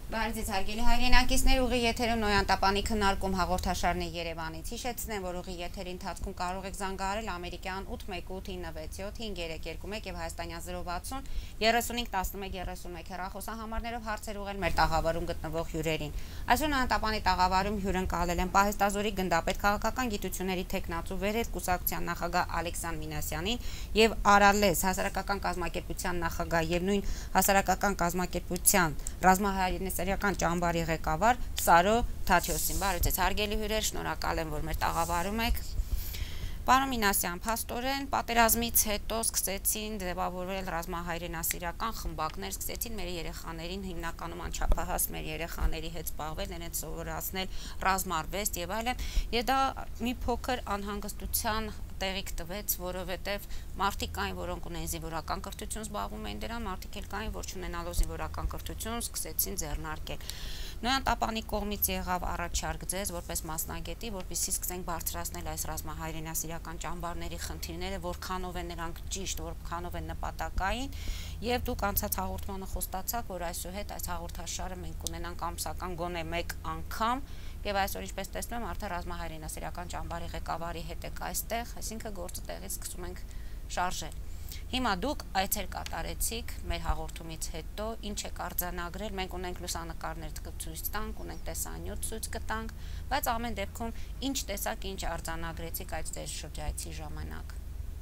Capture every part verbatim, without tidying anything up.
Բարև հարգելի հայրենակիցներ, ուղի եթերում Նոյան Տապանի քննարկում հաղորդաշարն է Երևանից։ Հիշեցնեմ, որ ուղի եթերի ընթացքում կարող եք զանգահարել ամերիկյան ութ մեկ ութ ինը վեց յոթ հինգ երեք երկու մեկ եւ հայաստանյան զրո վաթսուն երեսունհինգ տասնմեկ երեսունմեկ հեռախոսահամարներով հարցեր ուղղել մեր տաղավարում գտնվող հյուրերին։ Այսօր Նոյան Տապանի տաղավարում հյուրընկալել են Պահեստազորի գնդապետ քաղաքական գիտությունների թեկնածու Վերետ կուսակցության նախագահ Ալեքսան Մինասյանին եւ Արալես հասարակական կազմակերպության նախագահ եւ նույն հասարակական կազմակերպության ռազմահայրենասերական ճամբարի ղեկավար Սարո Թաթյոսին։ Բարև ձեզ հարգելի հյուրեր, շնորհակալ եմ, որ մեր տաղավարում եք։ Պարոն Մինասյան, փաստորեն պատերազմից հետո սկսեցին ձևավորվել ռազմահայրենասիրական խմբակներ, սկսեցին մեր երեխաներին հիմնականում անչափահաս մեր երեխաների հետ զբաղվել, նրանց սովորացնել ռազմարվեստ եւ այլն, եւ դա մի փոքր անհանգստության տեղիք տվեց, որովհետև մարդիկ կային, որոնք ունեն զինվորական կրթություն, զբաղվում էին դրան, մարդիկ էլ կային, որ չունենալով զինվորական կրթություն, սկսեցին ձեռնարկել։ Նոյան Տապանի կողմից եղավ առաջարկ ձեզ որպես մասնագետի, որպեսզի սկսենք բարձրացնել այս ռազմահայրենասիրական ճամբարների խնդիրները, որքանով են նրանք ճիշտ, որքանով են նպատակային, եւ դուք անցած հաղորդմանը խոստացաք, որ այսուհետ այս հաղորդաշարը մենք կունենանք ամսական գոնե մեկ անգամ, եւ այսօր ինչպես տեսնում եմ, արդեն ռազմահայրենասիրական ճամբարի ղեկավարի հետ եք այստեղ, այսինքն գործը տեղից սկսում ենք շարժել։ Հիմա դուք այցեր կատարեցիք մեր հաղորդումից հետո, ինչ եք արձանագրել, մենք ունենք լուսանկարներ ցույց տանք, ունենք տեսանյութ ցույց կտանք, բայց ամեն դեպքում ինչ տեսակ, ինչ արձանագրեցիք այդ ձեր շրջայցի ժամանակ։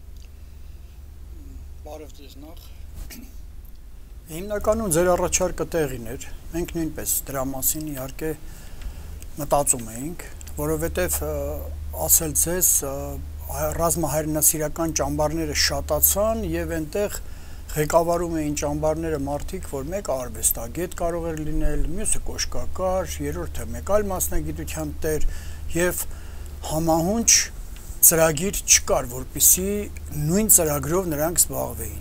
Բարև ձեզ նախ։ Հիմնականում ձեր առաջարկը տեղին էր, մենք նույնպես դրա մասին իհարկե մտածում էինք, որովհետև ասել ձեզ ռազմահայրենասիրական ճամբարները շատացան եւ այնտեղ ղեկավարում էին ճամբարները մարդիկ, որ մեկը արվեստագետ կարող էր լինել, մյուսը կոշկակար, երրորդը մեկ այլ մասնագիտության տեր եւ համահունչ ծրագիր չկար, որպեսզի նույն ծրագրով նրանք զբաղվեին։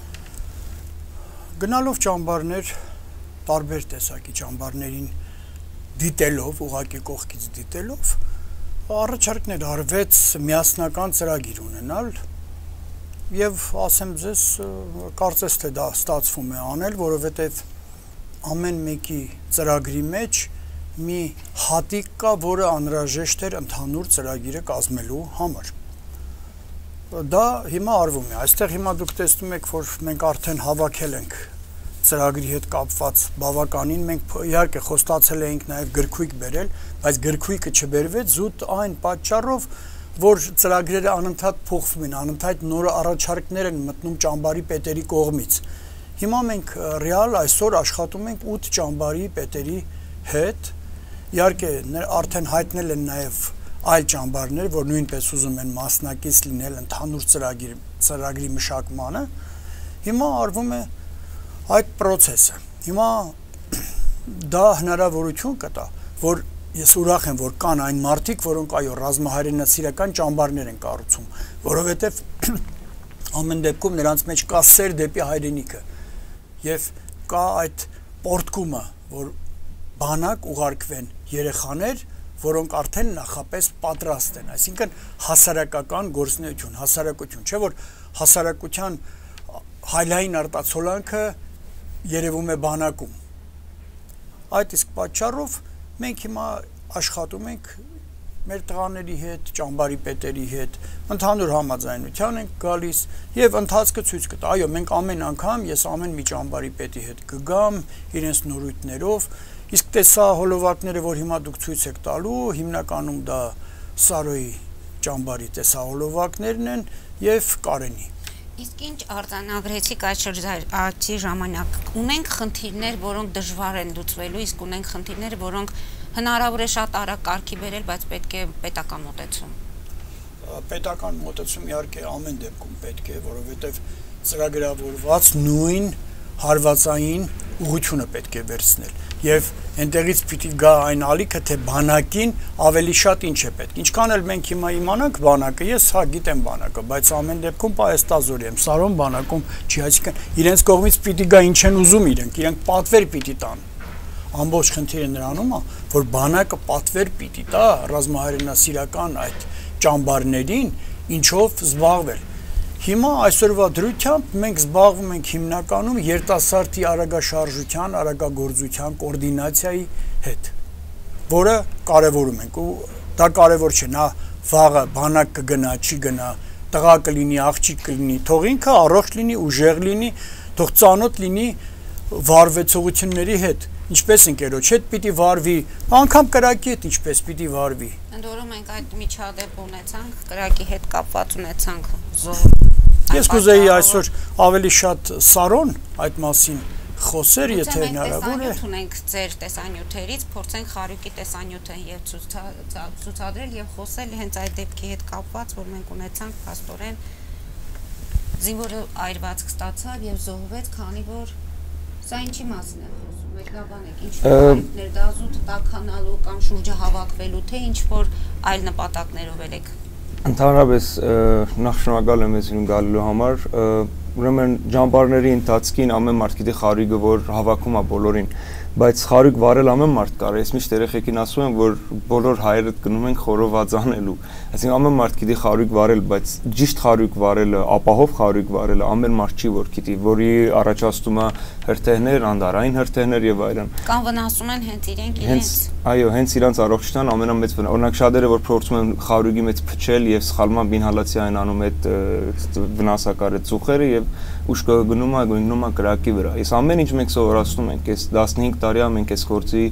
Գնալով ճամբարներ, տարբեր տեսակի ճամբարներին դիտելով, ուղղակի կողքից դիտելով, առաջարկներ արվեց միասնական ծրագիր ունենալ եւ ասեմ ձեզ, կարծես թե դա ստացվում է անել, որովհետեւ ամեն մեկի ծրագրի մեջ մի հատիկ կա, որը անհրաժեշտ էր ընդհանուր ծրագիրը կազմելու համար։ Դա հիմա արվում է։ Այստեղ հիմա դուք տեսնում եք, որ մենք արդեն հավաքել ենք ծրագրի հետ կապված բավականին, մենք իհարկե խոստացել էինք նաև գրքույկ բերել, բայց գրքույկը չբերվեց զուտ այն պատճառով, որ ծրագրերը անընդհատ փոխվում են, անընդհատ նոր առաջարկներ են մտնում ճամբարի պետերի կողմից։ Հիմա մենք ռեալ այսօր աշխատում ենք ութ ճամբարի պետերի հետ, իհարկե արդեն հայտնել են նաև այլ ճամբարներ, որ նույնպես ուզում են մասնակից լինել ընդհանուր ծրագրի, ծրագրի մշակմանը, հիմա արվում է այդ process-ը։ Հիմա դա հնարավորություն կտա, որ ես ուրախ եմ, որ կան այն մարդիկ, որոնք այո ռազմահայրենասիրական ճամբարներ են կառուցում, որովհետև ամեն դեպքում նրանց մեջ կա սեր դեպի հայրենիքը եւ կա այդ պորտկումը, որ բանակ ուղարկվեն երեխաներ, որոնք արդեն նախապես պատրաստ են, այսինքն հասարակական գործունեություն, հասարակություն, չէ՞ որ հասարակության հայլային արտացոլանքը երևում է բանակում։ Այդ իսկ պատճառով մենք հիմա աշխատում ենք մեր տղաների հետ, ճամբարի պետերի հետ, ընդհանուր համաձայնության ենք գալիս եւ ընթացքը ցույց կտա։ Այո, մենք ամեն անգամ ես ամեն մի ճամբարի պետի հետ կգամ իրենց նորույթներով, իսկ տեսա հոլովակները, որ հիմա դուք ցույց եք տալու, հիմնականում դա Սարոյի ճամբարի տեսահոլովակներն են եւ Կարենի։ Իսկ ինչ արձանագրեցիք այդ շրջայցի ժամանակ, ունենք խնդիրներ, որոնք դժվար են լուծվելու, իսկ ունենք խնդիրներ, որոնք հնարավոր է շատ արագ կարգի բերել, բայց պետք է պետական մոտեցում։ Պետական մոտեցում իհարկե ամեն դեպքում պետք է, որովհետև ծրագրավորված նույն հարվածային ուղղությունը պետք է վերցնել եւ այնտեղից պիտի գա այն ալիքը, թե բանակին ավելի շատ ինչ է պետք։ Ինչքան էլ մենք հիմա իմանանք բանակը, ես հա գիտեմ բանակը, բայց ամեն դեպքում Պահեստազորի եմ, Սարոն բանակում չի, այսինքն իրենց կողմից պիտի գա ինչ են ուզում իրենք, իրենք պատվեր պիտի տան։ Ամբողջ խնդիրը նրանում է, որ բանակը պատվեր պիտի տա ռազմահայրենասիրական այդ ճամբարներին, ինչով զբաղվել։ Հիմա այսօրվա դրությամբ մենք զբաղվում ենք հիմնականում երիտասարդի արագաշարժության, արագագործության կոորդինացիայի հետ, որը կարևորում ենք ու դա կարևոր չէ, նա վաղը բանակ կգնա, չի գնա, տղա կլինի, աղջիկ կլինի, թող ինքը առողջ լինի, ուժեղ լինի, թող ծանոթ լինի վարվեցողությունների հետ, ինչպես ընկերոջ հետ պիտի վարվի, անգամ կրակի հետ ինչպես պիտի վարվի։ Ընդ որում մենք այդ միջադեպ ունեցանք, կրակի հետ կապված ունեցանք զոհ։ Ես կուզեի այսօր ավելի շատ Սարոն այդ մասին խոսեր, եթե հնարավոր է։ Ունենք ձեր տեսանյութերից, փորձենք Խարյուկի տեսանյութը եւ ցուցադրել եւ խոսել հենց այդ դեպքի հետ կապված, որ մենք ունեցանք փաստորեն զինվորը այրվածք ստացավ եւ զոհվեց, քանի որ սա ինչի մասին է խոսում, մեկնաբանեք, ինչ նպատակներ դա զուտ տաքանալու կամ շուրջը հավաքվելու, թե ինչ որ այլ նպատակներով եք։ Ընդհանրապես նախ շնորհակալ եմ ես գալու համար, ուրեմն ջամբարների ընթացքին ամեն մարդ գիտի խարույկը, որ հավաքում է բոլորին, բայց խարույկ վարել ամեն մարդ կարող է, ես միշտ երեխեքին ասում եմ, որ բոլոր հայերը գնում են խորոված անելու, այսինքն ամեն մարդ գիտի խարույկ վարել, բայց ճիշտ խարույկ վարելը, ապահով խարույկ վարելը ամեն մարդ չի որ գիտի, որի առաջացնում է հրթեհներ, անդարային հրթեհներ եւ այլն։ Կամ վնասում են հենց իրենք իրենց։ Այո, հենց իրանց առողջության ամենամեծ վնաս։ Օրինակ շատերը որ փորձում են խարույկի մեջ փչել եւ սխալման ինհալացիային անում այդ վնասակար ծուխերը եւ ուշքը գնում է գնում է կրակի վրա։ Այս ամեն ինչ մենք սովորացնում ենք, այս տասնհինգ տարի մենք այս գործի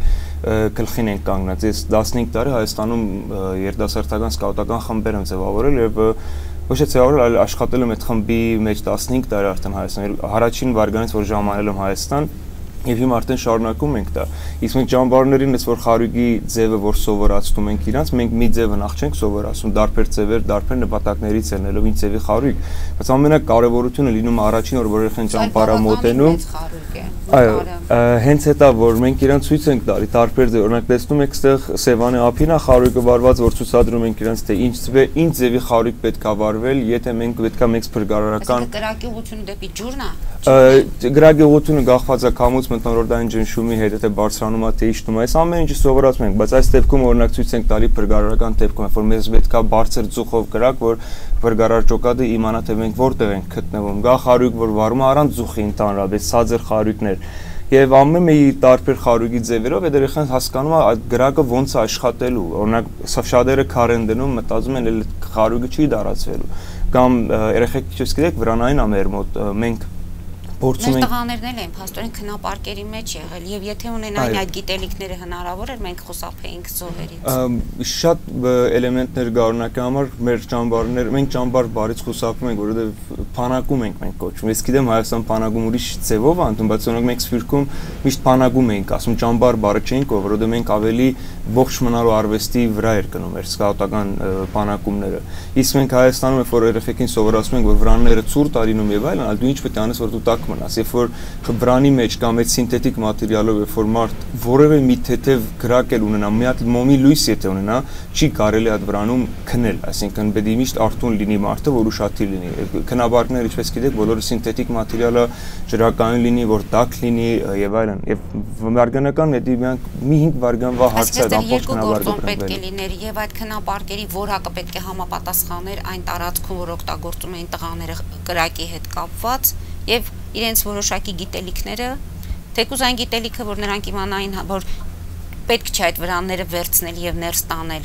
գլխին ենք կանգնած։ Ես տասնհինգ տարի Հայաստանում երիտասարդական սկաուտական խմբեր եմ ձևավորել եւ ոչ թե ձևավորել, այլ աշխատել եմ այդ խմբի մեջ տասնհինգ տարի արդեն Հայաստանում։ Առաջին վարկանից որ ժամանել եմ Հայաստան Եվ հիմա արդեն շարունակում ենք դա։ Իսկ մենք ջամբարներին ես որ խարույկի ձևը որ սովորացնում ենք իրանց, մենք մի ձևը նախ չենք սովորացնում, դարբեր ձևեր, դարբեր նպատակներից ելնելով ինչ ձևի խարույկ, բայց ամենակարևորությունը լինում առաջին օր որ երեխան ջամբարա մոտենում։ Այո, հենց հետա որ մենք իրան ցույց ենք տալի դարբեր ձև, օրինակ տեսնում եք այստեղ Սևանի ափին է խարույկը վարված, որ ցուցադրում ենք իրանց թե ինչ ձև, ինչ ձևի խարույկ պետք է վարվել, եթե մենք պետք է մենք փրկարարական կրակի ուղղությունը դեպի ջուրն է։ Գրագի ուղղությունը գաղված է քամուց մթնոլորտային ջնշումի հետ, եթե բարձրանում է թե իջնում է, այս ամեն ինչը սովորացնում ենք, բայց այս դեպքում օրինակ ցույց ենք տալի փրկարարական դեպքում, որ մեզ պետք է բարձր ծուխով կրակ, որ փրկարար ճոկատը իմանա թե մենք որտեղ ենք գտնվում։ Գա խարույկ, որ վարում է առանց ծուխի ընդհանրապես ցածր խարույկներ։ Եվ ամեն մի տարբեր խարույկի ձևերով այդ երեխան հասկանում է այդ գրակը ոնց է աշխատելու։ Օրինակ շատերը քար են դնում, մտածում են այդ խարույկը չի դարացվելու։ Կամ երեխեք չես գիտեք վրանային է մեր մոտ, մենք փորձում ենք տղաներն էլ են փաստորեն քնապարկերի մեջ եղել եւ եթե ունենային այդ գիտելիքները հնարավոր էր մենք խուսափեինք զոհերից։ Շատ էլեմենտներ կա օրինակի համար մեր ճամբարներ, մենք ճամբար բարից խուսափում ենք, որովհետեւ փանակում ենք մենք կոչվում։ Ես գիտեմ Հայաստան փանակում ուրիշ ձևով անդում, բայց օրինակ մենք Սփյուռքում միշտ փանակում էինք, ասում ճամբար բառը չէինք, որովհետեւ մենք ավելի ողջ մնալու արվեստի վրա էր գնում մեր սկաուտական փանակումները։ Իսկ մենք Հայաստանում որ երեխեքին սովորացնում ենք, որ վրանները ցուրտ արինում եւ այլն, այլ դու ինչ պետք է անես, որ դու տակ մնաս, երբ որ վրանի մեջ կամ այդ սինթետիկ մատերիալով երբ որ մարդ որևէ մի թեթև գրակել ունենա, մի հատ մոմի լույս եթե ունենա, չի կարելի այդ վրանում քնել, այսինքն պետք է միշտ արթուն լինի մարդը, որ ուշադիր լինի։ Քնաբարկները, ինչպես գիտեք, բոլորը սինթետիկ մատերիալը ջրակայուն լինի, որ տաք լինի եւ այլն։ Եվ վարկանական պետք է մի հինգ վարկանվա հարց է ամբողջ քնաբարկը պետք է լիներ եւ այդ քնաբարկերի որակը պետք է համապատասխաներ այն տարածքում, որ օգտագործում էին տղաները կրակի հետ կապված եւ իրենց որոշակի գիտելիքները, թեկուզ այն գիտելիքը, որ նրանք իմանային, որ պետք չէ այդ վրանները վերցնել եւ ներս տանել։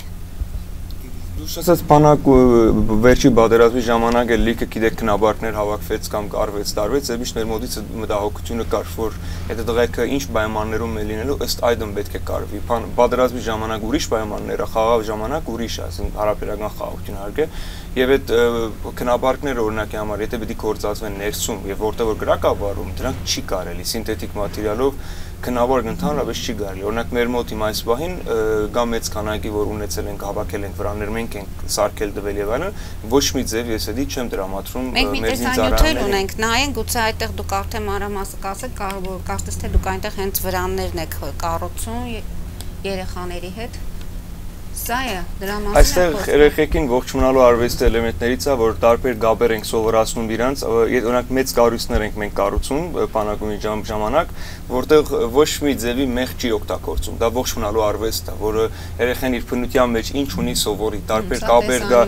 Դու ասած բանակ վերջի բادرազմի ժամանակ էլ լիքը գիտեք քնաբարկներ հավաքվեց կամ կարվեց, տարվեց, եւ միշտ մեր մոտից մտահոգությունը կար, որ եթե դղեկը ինչ պայմաններում է լինելու, ըստ այդմ պետք է կարվի։ Բادرազմի ժամանակ ուրիշ պայմաններ է, խաղաղ ժամանակ ուրիշ, ասենք հարաբերական խաղաղություն հարգե, եւ այդ քնաբարկները օրինակի համար, եթե պետք է գործածվեն ներսում եւ որտեղ որ գրակ ապարում, դրանք չի կարելի սինթետիկ մատերիալով քնաբարկ ընդհանրապես չի կարելի։ Օրինակ մեր մոտ հիմա այս պահին գա մեծ քանակի որ ունեցել ենք, հավաքել ենք վրաններ, մենք ենք սարքել տվել եւ այլն, ոչ մի ձև ես էդի չեմ դրամատրում մեր զինծառայողներին ունենք, նայեն գուցե այդտեղ դուք արդեն մանրամասը կասեք, կարծես թե դուք այնտեղ հենց վրաններն եք կառուցում երեխաների հետ։ Սա է, դրա մասին Այստեղ երեխեքին ողջ մնալու արվեստի էլեմենտներից է, որ տարբեր գաբեր ենք սովորացնում իրանց, օրինակ մեծ կառույցներ ենք մենք կառուցում բանակումի ժամանակ, որտեղ ոչ մի ձևի մեղ չի օգտագործում, դա ողջ մնալու արվեստ է, որը երեխան իր բնության մեջ ինչ ունի սովորի, տարբեր կապեր կա,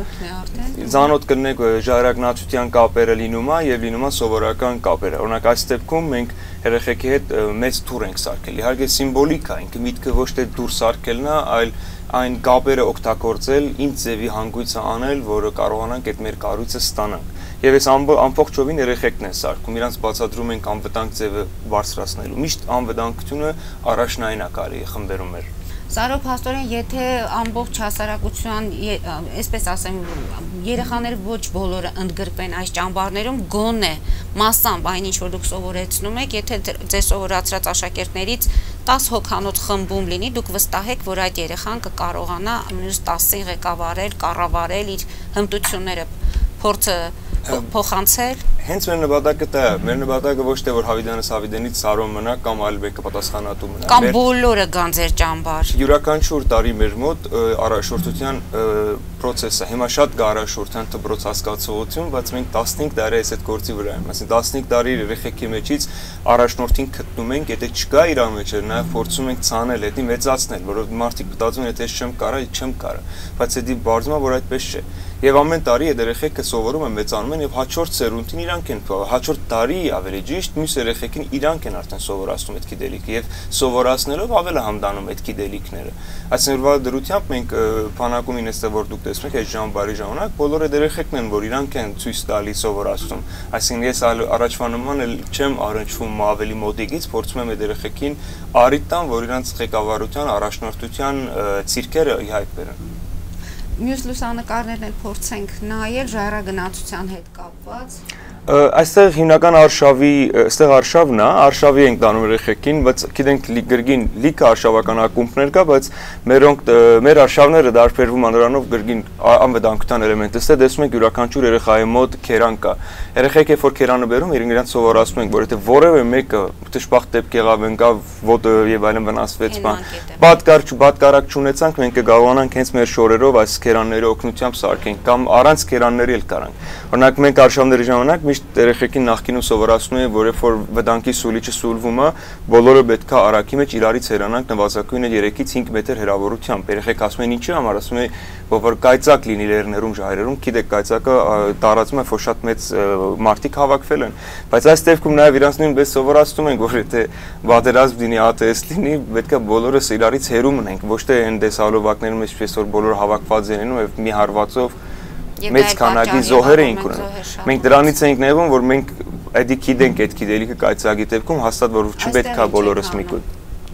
զանոթ կլինեք ժառանգնացության կապերը լինում է եւ լինում է սովորական կապերը։ Օրինակ այս դեպքում մենք երեխեքի հետ մեծ թուր ենք սարքել։ Իհարկե սիմվոլիկ է, ինքը միտքը ոչ թե դուր սարքելն է, այլ այն կապերը օգտագործել, ինչ ձևի հանգույցը անել, որը կարողանանք այդ մեր կառույցը ստանանք։ Եվ այս ամբողջովին երեխեքն են սարքում, իրանց բացատրում ենք անվտանգ ձևը բարձրացնելու։ Միշտ անվտանգությունը առաջնային է կարելի խմբերում մեր։ Սարո փաստորեն, եթե ամբողջ հասարակության, այսպես ասեմ, երեխաները ոչ բոլորը ընդգրկվեն այս ճամբարներում, գոնե մասամբ այն ինչ որ դուք սովորեցնում եք, եթե ձեր սովորացրած աշակերտներից տասը հոգանոց խմբում լինի, դուք վստահ եք, որ այդ երեխան կկարողանա մյուս տասին ղեկավարել, կառավարել իր հմտությունները, փորձը փոխանցել։ Հենց մեր նպատակը դա է, մեր նպատակը ոչ թե որ Հավիդանս Հավիդենից Սարոն մնա կամ այլ մեկը պատասխանատու մնա։ Կամ բոլորը գան ձեր ճամբար։ Յուրաքանչյուր տարի մեր մոտ առաջնորդության process-ը, հիմա շատ կա առաջնորդության դպրոց հասկացողություն, բայց մենք տասնհինգ տարի այս այդ գործի վրա ենք, այսինքն տասնհինգ տարի երեխեքի մեջից առաջնորդին գտնում ենք, եթե չկա իր մեջ, նաև փորձում ենք ցանել, հետի մեծացնել, որովհետեւ մարդիկ մտածում են, եթե ես չեմ կարա, չեմ կարա, բայց դա բարձում է, որ այդպես չէ։ Եվ ամեն տարի այդ երեխեքը սովորում են, մեծանում են եւ հաջորդ սերունդին իրանք են հաջորդ տարի ավելի ճիշտ մյուս երեխեքին իրանք են արդեն սովորացնում այդ գիտելիքը եւ սովորացնելով ավելի հանդանում այդ գիտելիքները։ Այսինքն դրությամբ մենք բանակումին էստեղ որ դուք տեսնում եք այդ ժամբարի ժամանակ բոլոր այդ երեխեքն են, որ իրանք են ցույց տալի սովորացնում։ Այսինքն ես առաջվա նման էլ չեմ առնչվում ավելի մոտիկից, փորձում եմ այդ երեխեքին առիթ տամ, որ իրանք ղեկավարության, առաջնորդության ցիրկերը իհայտ բերեն։ Մյուս լուսանկարներն էլ փորձենք նայել ժայռագնացության հետ կապված։ Այստեղ հիմնական արշավի, այստեղ արշավն է, արշավի ենք տանում երեխեքին, բայց գիտենք գրգին լիքը արշավական ակումբներ կա, բայց մերոնք մեր արշավները դարբերվում են նրանով գրգին անվտանգության էլեմենտ։ Այստեղ տեսնում եք յուրաքանչյուր երեխայի մոտ քերան կա։ Երեխեք երբ որ քերանը բերում, իրենք սովորացնում ենք, որ եթե որևէ մեկը դժբախտ դեպք եղավ, ընկավ ոտը եւ այլն վնասվեց, բան։ Պատկար պատկարակ չունեցանք, մենք կկարողանանք հենց մեր շորերով այս քերանների օգնությամբ սարքենք կամ առանց քերանների էլ կարանք։ Օրինակ մենք արշավների ժամանակ երեխեքին նախկինում սովորացնում են, որ երբ որ վտանգի սուլիչը սուլվում է, բոլորը պետք է արագի մեջ իրարից հեռանանք նվազագույնը երեքից հինգ մետր հեռավորությամբ։ Երեխեք ասում են ինչի համար, ասում են, որ կայծակ լինի լեռներում, ժայռերում, գիտեք, կայծակը տարածում է, որ շատ մեծ մարդիկ հավաքվել են։ Բայց այս դեպքում նաև իրանց նույնպես սովորացնում են, որ եթե պատերազմ լինի, ԱՏՍ լինի, պետք է բոլորս իրարից հեռու մնանք, ոչ թե այն դեսալովակներում այսպես որ բոլորը հավաքված են լինում եւ մի հարվածով մեծ քանակի զոհեր էինք ունենում։ Մենք դրանից էինք նեղվում, որ մենք այդ գիտենք այդ գիտելիքը կայծակի դեպքում հաստատ որ չպետք է բոլորս միգուտ։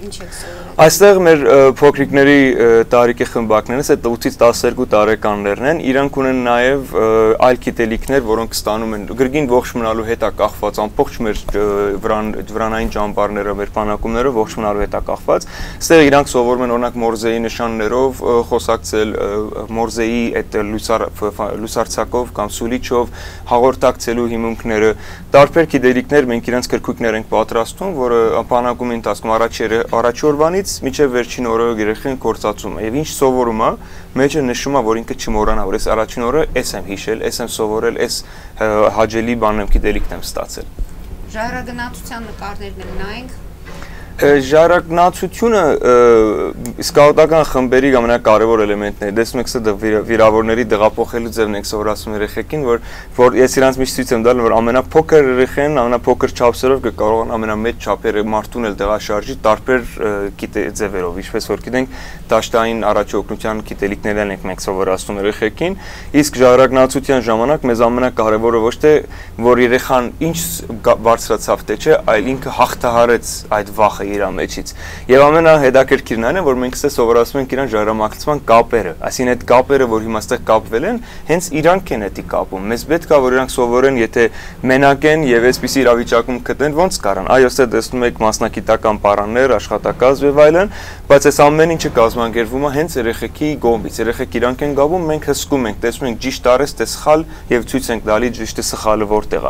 Այստեղ մեր փոքրիկների տարիքի խմբակներն են, ութից տասներկու տարեկաններն են, իրանք ունեն նաև այլ գիտելիքներ, որոնք ստանում են գրգին ողջ մնալու հետ է կախված, ամբողջ մեր վրանային ճամբարները, մեր բանակումները ողջ մնալու հետ է կախված։ Այստեղ իրանք սովորում են օրինակ Մորզեի նշաններով խոսակցել, Մորզեի այդ լուսարցակով կամ սուլիչով հաղորդակցելու հիմունքները, տարբեր գիտելիքներ մենք իրանք քրքույկներ ենք պատրաստում, որը բանակումի ընթացքում առաջ օրվանից մինչև վերջին օրը երեխան կորցածում է եւ ինչ սովորում է մեջը նշում է որ ինքը չմոռանա որ ես առաջին օրը էս եմ հիշել, էս եմ սովորել, էս հաջելի բանն եմ գիտելիքն եմ ստացել։ Ժայռագնացության նկարներն էլ նայենք։ Ժայռագնացությունը սկաուտական խմբերի ամենակարևոր էլեմենտն է։ Տեսնում եք սա վիրավորների դեղափոխելու ձևն է սովորացնում երեխեքին, որ որ ես իրանց միշտ ցույց եմ տալու, որ ամենափոքր երեխեն ամենափոքր չափսերով կկարողան ամենամեծ չափերը մարդուն էլ դեղաշարժի տարբեր ձևերով, ինչպես որ գիտենք, դաշտային առաջի օգնության գիտելիքներն ենք մենք սովորացնում երեխեքին, իսկ ժայռագնացության ժամանակ մեզ ամենակարևորը ոչ թե որ երեխան ինչ բարձրացավ թե չէ, այլ ինքը հաղթահարեց այդ վախը իր մեջից։ Եվ ամենահետաքրքիրն այն է, որ մենք ստե սովորացնում ենք իրան ժայռամագլցման կապերը, այսինքն այդ կապերը, որ հիմա ստեղ կապվել են, հենց իրանք են էդի կապում։ Մեզ պետք է որ իրանք սովորեն, եթե մենակ են եւ այսպիսի իրավիճակում գտնեն, ոնց կարան։ Այո, ստե տեսնում եք մասնակիտական պարաններ, աշխատակազմ եւ այլն, բայց այս ամեն ինչը կազմակերպվում է հենց երեխեքի կողմից։ Երեխեք իրանք են գավում, մենք հսկում ենք, տեսնում ենք ճիշտ արես, թե սխալ եւ ցույց ենք տալի ճիշտը սխալը որտեղ է։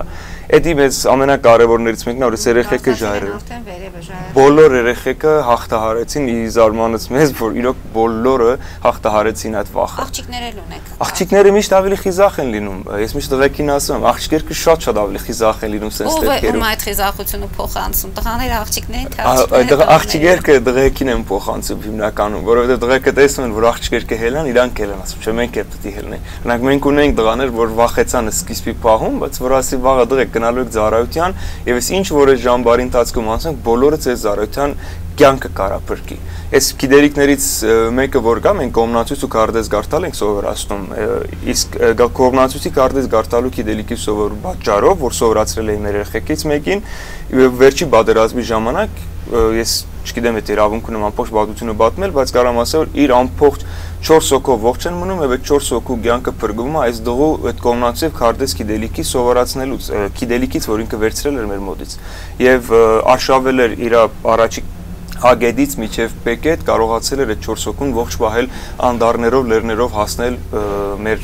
Էդի մեզ ամենակարևորներից մեկն է, որ երեխեքը ժայռը։ Բոլոր երեխեքը հաղթահարեցին ի զարմանս մեզ, որ իրոք բոլորը հաղթահարեցին այդ վախը։ Աղջիկներ էլ ունեք։ Աղջիկները միշտ ավելի խիզախ են լինում։ Ես միշտ տղեկին ասում եմ, աղջիկները շատ-շատ ավելի խիզախ են լինում sense դեպքերում։ Ո՞վ է այդ խիզախությունը փոխանցում։ Տղաները աղջիկներին թե աղջիկները։ Աղջիկերը տղեկին են փոխանցում հիմնականում, որովհետև տղեկը տեսնում են, որ աղջիկերը հելան, իրանք էլ են ասում, չէ՞ մենք էլ պետք է հելնենք։ Օրինակ մենք ունենք տղաներ, որ վախեցան սկիզբի պահում, բայց որ ասի վաղը դղեք գնալու եք ծառայության, եւ այս ինչ որ այս ժամբարի ընթացքում ասենք, բոլորը ձեր ծառայության կյանքը կարա փրկի։ Այս գիտելիքներից մեկը որ կա, մենք կողմնացույց ու կարդես գարտալ ենք սովորացնում, իսկ կողմնացույցի կարդես գարտալու գիտելիքի սովոր պատճառով, որ սովորացրել էի մեր երեխեքից մեկին, վերջի պատերազմի ժամանակ ես չգիտեմ այդ իրավունք ունեմ ամբողջ պատմությունը պատմել, բայց կարամ ասել, որ իր ամբողջ չորս հոգով ողջ են մնում եւ այդ չորս հոգու կյանքը փրկվում է այս դղու այդ կողմնացույց քարտեզ գիտելիքի սովորացնելուց, գիտելիքից, որ ինքը վերցրել էր մեր մոտից եւ արշավել էր իր առաջի Հագեդից միջև Պեկետ կարողացել էր այդ չորս հոգուն ողջ պահել անդառներով, լեռներով հասնել մեր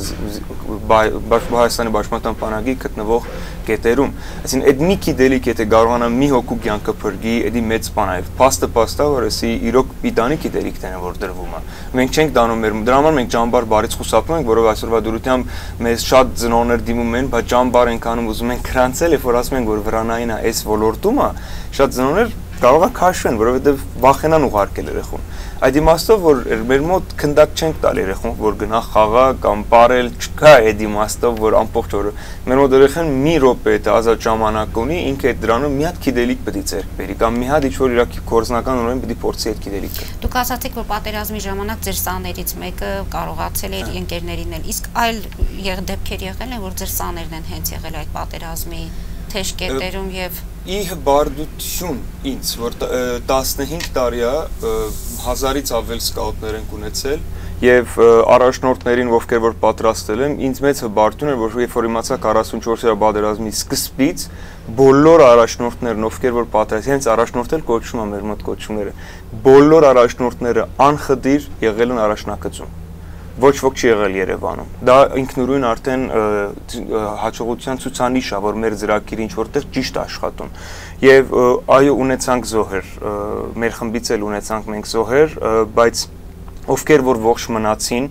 Հայաստանի Պաշտպանության բանակի գտնվող կետերում։ Այսինքն այդ մի գիտելիք եթե կարողանա մի հոգու կյանքը փրկի, էդի մեծ բան է։ Փաստը փաստա որ էսի իրոք պիտանի գիտելիքներ են որ դրվում է։ Մենք չենք դանում մեր դրա համար մենք ճամբար բարից խուսափում ենք, որովհետեւ այսօրվա դուրությամբ մեզ շատ ծնողներ դիմում են, բայց ճամբար ենք անում ուզում ենք քրանցել, երբ որ ասում ենք որ վրանային է այս ոլորտում է, շատ ծնողներ կարող է քաշեն, որովհետև վախենան ուղարկել երեխուն։ Այդ իմաստով որ մեր մոտ քնդակ չենք տալ երեխուն, որ գնա խաղա կամ ապարել, չկա այդ իմաստով, որ ամբողջ օրը մեր մոտ երեխան մի րոպե է ազատ ժամանակ ունի, ինքը այդ դրանում մի հատ գիտելիք պետք է ձեռք բերի կամ մի հատ ինչ-որ իր կորզնական ունեն պետք է փորձի այդ գիտելիքը։ Դուք ասացիք, որ պատերազմի ժամանակ ձեր սաներից մեկը կարողացել էր ընկերներին էլ, իսկ այլ դեպքեր եղել են, որ ձեր սաներն են հենց եղել այդ պատերազմի թեժ կետերում եւ ի հբարդություն ինձ, որ տասնհինգ տարի է հազարից ավել սկաուտներ են ունեցել եւ առաջնորդներին, ովքեր որ պատրաստել եմ, ինձ մեծ հբարդություն էր, որ երբ որ իմացա քառասունչորսյա պատերազմի սկզբից բոլոր առաջնորդներն, ովքեր որ պատրաստ, հենց առաջնորդել կոչվում է մեր մոտ կոչումները, բոլոր առաջնորդները անխդիր եղել են առաջնակցում։ Ոչ ոք չի եղել Երևանում։ Դա ինքնուրույն արդեն հաջողության ցուցանիշ է, որ մեր ծրագիրը ինչ որտեղ ճիշտ աշխատում։ Եվ այո, ունեցանք զոհեր, մեր խմբից էլ ունեցանք մենք զոհեր, բայց ովքեր որ ողջ մնացին,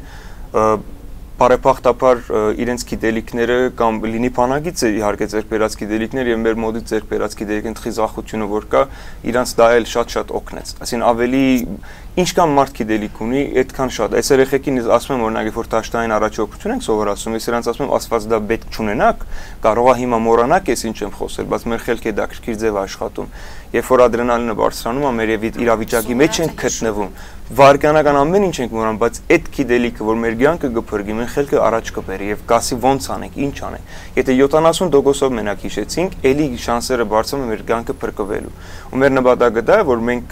բարեփոխտաբար իրենց գիտելիքները կամ լինի բանակից իհարկե ձեռք բերած գիտելիքներ եւ մեր մոդից ձեռք բերած գիտելիքների խիզախությունը որ կա, իրանց դա էլ շատ-շատ օգնեց։ Այսինքն ավելի ինչքան մարդ գիտելիք ունի, այդքան շատ։ Այս երեխեքին ասում եմ օրինակ, երբ որ դաշտային առաջողություն ենք սովորացում, ես իրանց ասում եմ, ասված դա պետք չունենաք, կարող է հիմա մոռանաք, ես ինչ եմ խոսել, բայց մեր խելքը դա քրքիր ձև աշխատում։ Երբ որ ադրենալինը բարձրանում է, մեր իրավիճակի մեջ ենք գտնվում, վարկանական ամեն ինչ ենք մոռանում, բայց այդ գիտելիքը, որ մեր կյանքը կփրկի, մեր խելքը առաջ կբերի եւ գասի ոնց անենք, ինչ անենք։ Եթե յոթանասուն տոկոսով մենակ հիշեցինք, ելի շանսերը բարձրանում են մեր կյանքը փրկվելու։ Ու մեր նպատակը դա է, որ մենք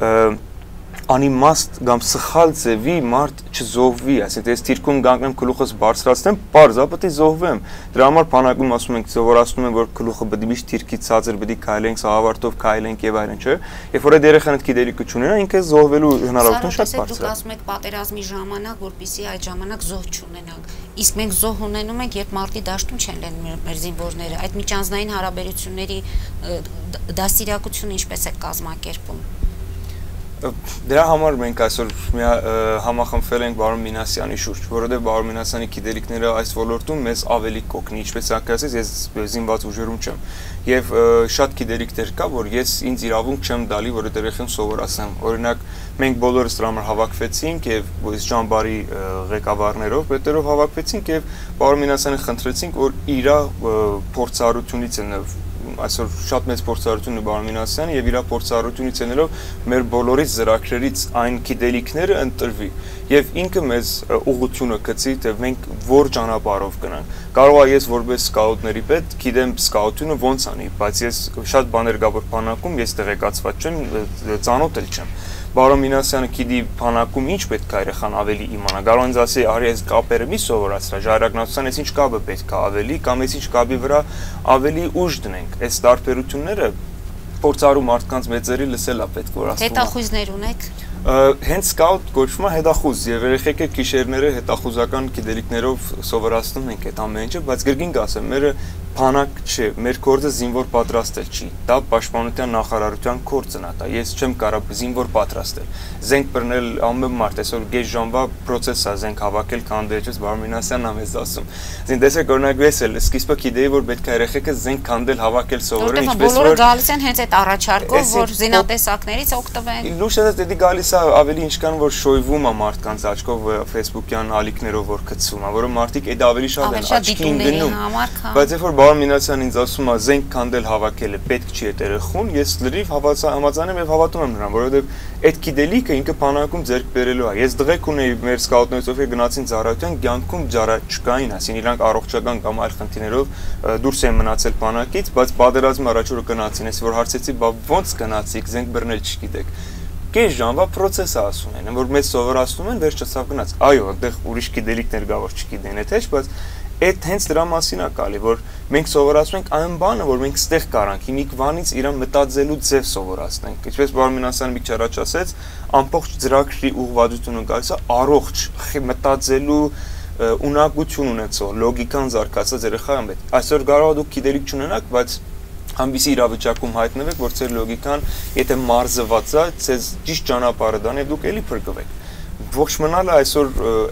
անիմաստ կամ սխալ ձևի մարդ չզոհվի, այսինքն ես թիրքում կանգնեմ գլուխս բարձրացնեմ, պարզա պետք է զոհվեմ։ Դրա համար բանակում ասում ենք, սովորացնում են, որ գլուխը պետք է միշտ թիրքից ցածր պետք է քայլենք, սաղավարտով քայլենք եւ այլն, չէ։ Երբ որ այդ երեխան այդ գիտելիքը չունենա, ինքը զոհվելու հնարավորությունը շատ բարձր է։ Դուք ասում եք պատերազմի ժամանակ, որպեսզի այդ ժամանակ զոհ չունենանք։ Իսկ մենք զոհ ունենում ենք, երբ մարտի դաշտում չեն լինում մեր զինվորները։ Այդ միջանձնային հարաբերությունների դաստիարակությունը ինչպես է կազմակերպում։ Դրա համար մենք այսօր համախմբվել ենք Բարոն Մինասյանի շուրջ, որովհետև Բարոն Մինասյանի գիտելիքները այս ոլորտում մեզ ավելի կօգնի, ինչպես ասացի, ես զինված ուժերում չեմ։ Եվ շատ գիտելիքներ կա, որ ես ինձ իրավունք չեմ տալի, որ այդ երեխան սովորացնեմ։ Օրինակ, մենք բոլորս դրա համար հավաքվեցինք եւ այս ճամբարի ղեկավարներով, պետերով հավաքվեցինք եւ Բարոն Մինասյանին խնդրեցինք, որ իր փորձառությունից այսօր շատ մեծ փորձառություն ունի Բարոն Մինասյանը եւ իր փորձառությունից ելնելով մեր բոլորից ծրագրերից այն գիտելիքները ընտրվի եւ ինքը մեզ ուղղությունը գծի թե մենք որ ճանապարհով գնանք։ Կարող է ես որպես սկաուտների պետ գիտեմ սկաուտությունը ոնց անի, բայց ես շատ բաներ կա որ բանակում ես տեղեկացված չեմ, ծանոթ էլ չեմ։ Բարոն Մինասյանը գիտի բանակում ինչ պետք է երեխան ավելի իմանա։ Կարող ինձ ասի, արի այս կապերը մի սովորացրա, ժայռագնացության այս ինչ կապը պետք է ավելի կամ այս ինչ կապի վրա ավելի ուժ դնենք։ Այս տարբերությունները փորձառու մարդկանց մեծերի լսելա պետք որ ասում։ Հետախույզներ ունեք։ Հենց սկաուտ կոչվում է հետախույզ եւ երեխեքը գիշերները հետախուզական գիտելիքներով սովորացնում ենք այդ ամեն ինչը, բայց գրգին կասեմ, մերը Բանակ չէ, մեր գործը զինվոր պատրաստել չի։ Դա պաշտպանության նախարարության գործն է, դա ես չեմ կարող զինվոր պատրաստել։ Զենք բռնել ամեն մարդ, այսօր գեշ ժամվա process է զենք հավաքել քանդելուց Բարմինասյանն ա մեզ ասում։ Զին տեսեք օրինակ ես էլ սկիզբը գիտեի որ պետք է երեխեքը զենք քանդել հավաքել սովորեն, ինչպես որ բոլորը գալիս են հենց այդ առաջարկով, որ զինատեսակներից օգտվեն։ Լույսը դեպի գալիս է ավելի ինչքան որ շոյվում է մարդկանց աչքով Facebook-յան ալիքներով որ գցում է, որը մարդիկ այդ ավելի շատ են աչքին գնում։ Բայց երբ որ Բարմինասյանն ինձ ասում է զենք քանդել հավաքելը պետք չի այդ երեխուն, ես լրիվ համաձայնում եմ եւ հավատում եմ նրան, որովհետեւ այդ գիտելիքը ինքը բանակում ձեռք բերելու է։ Ես դղեկ ունեի մեր սկաուտներից ովքեր գնացին ծառայության, կյանքում ջարա չկային, ասին իրանք առողջական կամ այլ խնդիրներով դուրս են մնացել բանակից, բայց պատերազմի առաջ որ գնացին, ես որ հարցեցի, բա ո՞նց գնացիք, զենք բռնել չգիտեք։ Կես ժամվա process-ը ասում են, որ մեզ սովորացնում են, վերջ չստավ գնաց։ Այո, այնտեղ ուրիշ գիտելիքներ կա, որ չգիտեն, այդ հեչ, բայց այդ հենց դրա մասին է կալի, որ մենք սովորացնում ենք այն բանը, որ մենք ստեղ կարանք, հիմիկվանից իրան մտածելու ձև սովորացնենք։ Ինչպես Բարմինասյանը մի քիչ առաջ ասեց, ամբողջ ծրագրի ուղղվածությունը գալիս է առողջ մտածելու ունակություն ունեցող, լոգիկան զարգացած երեխայում է։ Այսօր կարող դուք գիտելիք չունենաք, բայց Ամբիսի իրավիճակում հայտնվեք, որ ձեր լոգիկան, եթե մարզված է, ձեզ ճիշտ ճանապարհը դան եւ դուք էլի փրկվեք։ Ողջ մնալը այսօր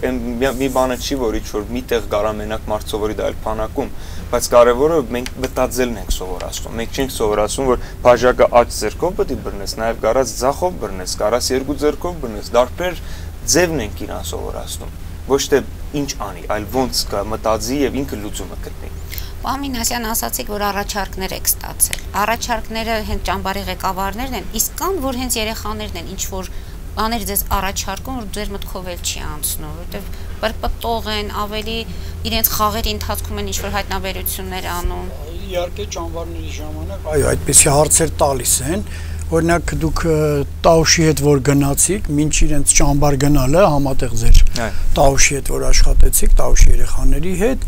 մի բանը չի, որ ինչ-որ միտեղ գարա մենակ մարդ սովորի դա այլ բանակում, բայց կարևորը մենք մտածելն ենք սովորացնում։ Մենք չենք սովորացնում, որ բաժակը աջ ձեռքով պետք է բռնես, նաեւ գարած ձախով բռնես, գարած երկու ձեռքով բռնես, դարբեր ձևն ենք իրան սովորացնում։ Ոչ թե ինչ անի, այլ ոնց կա մտածի եւ ինքը լուծումը գտնի։ Պամինասյան ասացիք, որ առաջարկներ եք ստացել։ Առաջարկները հենց ճամբարի ղեկավարներն են, իսկ կան, որ հենց երեխաներն են, ինչ որ բաներ ձեզ առաջարկում, որ ձեր մտքով էլ չի անցնում, որովհետև բրպտող են, ավելի իրենց խաղերի ընթացքում են ինչ-որ հայտնաբերություններ անում։ Իհարկե ճամբարների ժամանակ, այո, այդպիսի հարցեր տալիս են, օրինակ դուք Տաուշի հետ որ գնացիք, մինչ իրենց ճամբար գնալը համատեղ ձեր Տաուշի հետ որ աշխատեցիք, Տաուշի երեխաների հետ,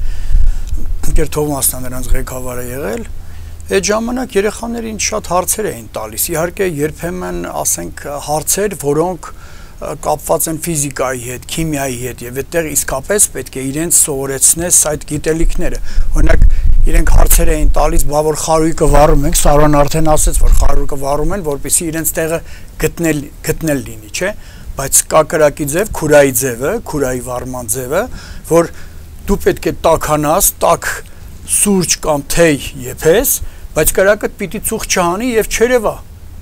Գեր Թովմասն նրանց ղեկավարը եղել, այդ ժամանակ երեխաներին շատ հարցեր էին տալիս, իհարկե երբեմն ասենք հարցեր, որոնք կապված են ֆիզիկայի հետ, քիմիայի հետ եւ այդտեղ իսկապես պետք է իրենց սովորեցնես այդ գիտելիքները։ Օրինակ իրենք հարցեր էին տալիս, բա որ խարույկը վառում ենք, Սարոն արդեն ասեց, որ խարույկը վառում են, որպեսզի իրենց տեղը գտնել գտնել լինի, չէ՞, բայց կա կրակի ձև, քուրայի ձևը, քուրայի վառման ձևը, որ դու պետք է տաքանաս, տաք սուրճ կամ թեյ եփես, բայց կրակը պիտի ծուխ չհանի եւ չերևա։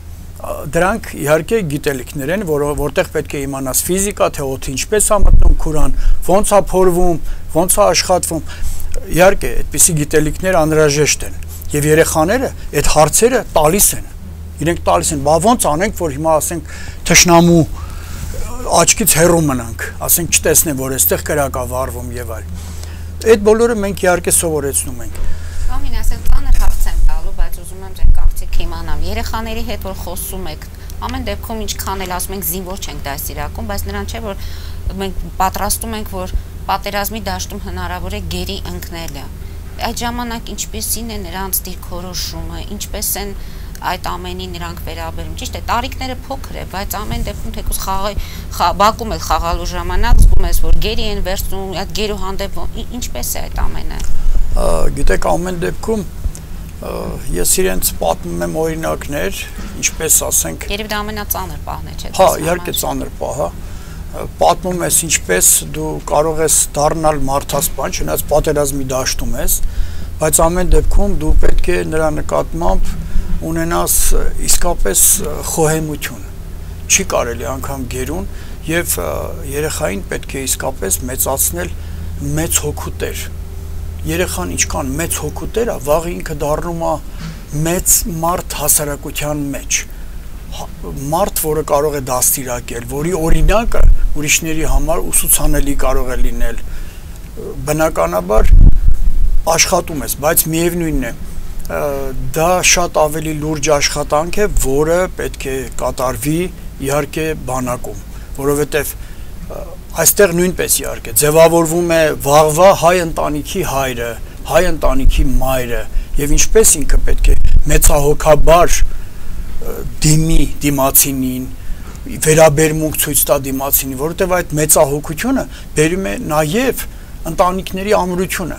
Դրանք իհարկե գիտելիքներ են, որ որտեղ պետք է իմանաս ֆիզիկա, թե օդը ինչպես է մտնում քուրան, ոնց է փորվում, ոնց է աշխատվում։ Իհարկե, այդպիսի գիտելիքներ անհրաժեշտ են եւ երեխաները այդ հարցերը տալիս են։ Իրենք տալիս են, բա ոնց անենք, որ հիմա ասենք թշնամու աչքից հեռու մնանք, ասենք չտեսնեն, որ այստեղ կրակ է վառվում եւ այլ։ Այդ բոլորը մենք իհարկե սովորեցնում ենք։ Պամինասյան ծանր հարց եմ տալու, բայց ուզում եմ ձեր կարծիքը իմանամ։ Երեխաների հետ որ խոսում եք, ամեն դեպքում ինչքան էլ ասում ենք զինվոր չենք դասիրակում, բայց նրան չէ որ մենք պատրաստում ենք, որ պատերազմի դաշտում հնարավոր է գերի ընկնելը։ Այդ ժամանակ ինչպեսին է նրանց դիրքորոշումը, ինչպես են այդ ամենին նրանք վերաբերում։ Ճիշտ է, տարիքները փոքր է, բայց ամեն դեպքում թեկուզ խաղի բակում էլ խաղալու ժամանակ զգում ես, որ գերի են վերցնում, այդ գերու հանդեպ ինչպես է այդ ամենը։ Գիտեք, ամեն դեպքում ես իրենց պատմում եմ օրինակներ, ինչպես ասենք։ Երբ դա ամենածանր պահն է, չէ՞։ Հա, իհարկե ծանր պահ է։ Պատմում ես ինչպես դու կարող ես դառնալ մարդասպան, չնայած պատերազմի դաշտում ես, բայց ամեն դեպքում դու պետք է նրա նկատմամբ ունենաս իսկապես խոհեմություն, չի կարելի անգամ գերուն եւ երեխային պետք է իսկապես մեծացնել մեծ հոգուտեր։ Երեխան ինչքան մեծ հոգուտեր է, վաղ ինքը դառնում է մեծ մարդ հասարակության մեջ։ Մարդ, որը կարող է դաստիարակել, որի օրինակը ուրիշների համար ուսուցանելի կարող է լինել։ Բնականաբար աշխատում ես, բայց միևնույնն է, դա շատ ավելի լուրջ աշխատանք է, որը պետք է կատարվի իհարկե բանակում, որովհետև այստեղ նույնպես իհարկե ձևավորվում է վաղվա հայ ընտանիքի հայրը, հայ ընտանիքի մայրը եւ ինչպես ինքը պետք է մեծահոգաբար դիմի դիմացինին, վերաբերմունք ցույց տա դիմացինին, որովհետև այդ մեծահոգությունը բերում է նաեւ ընտանիքների ամրությունը։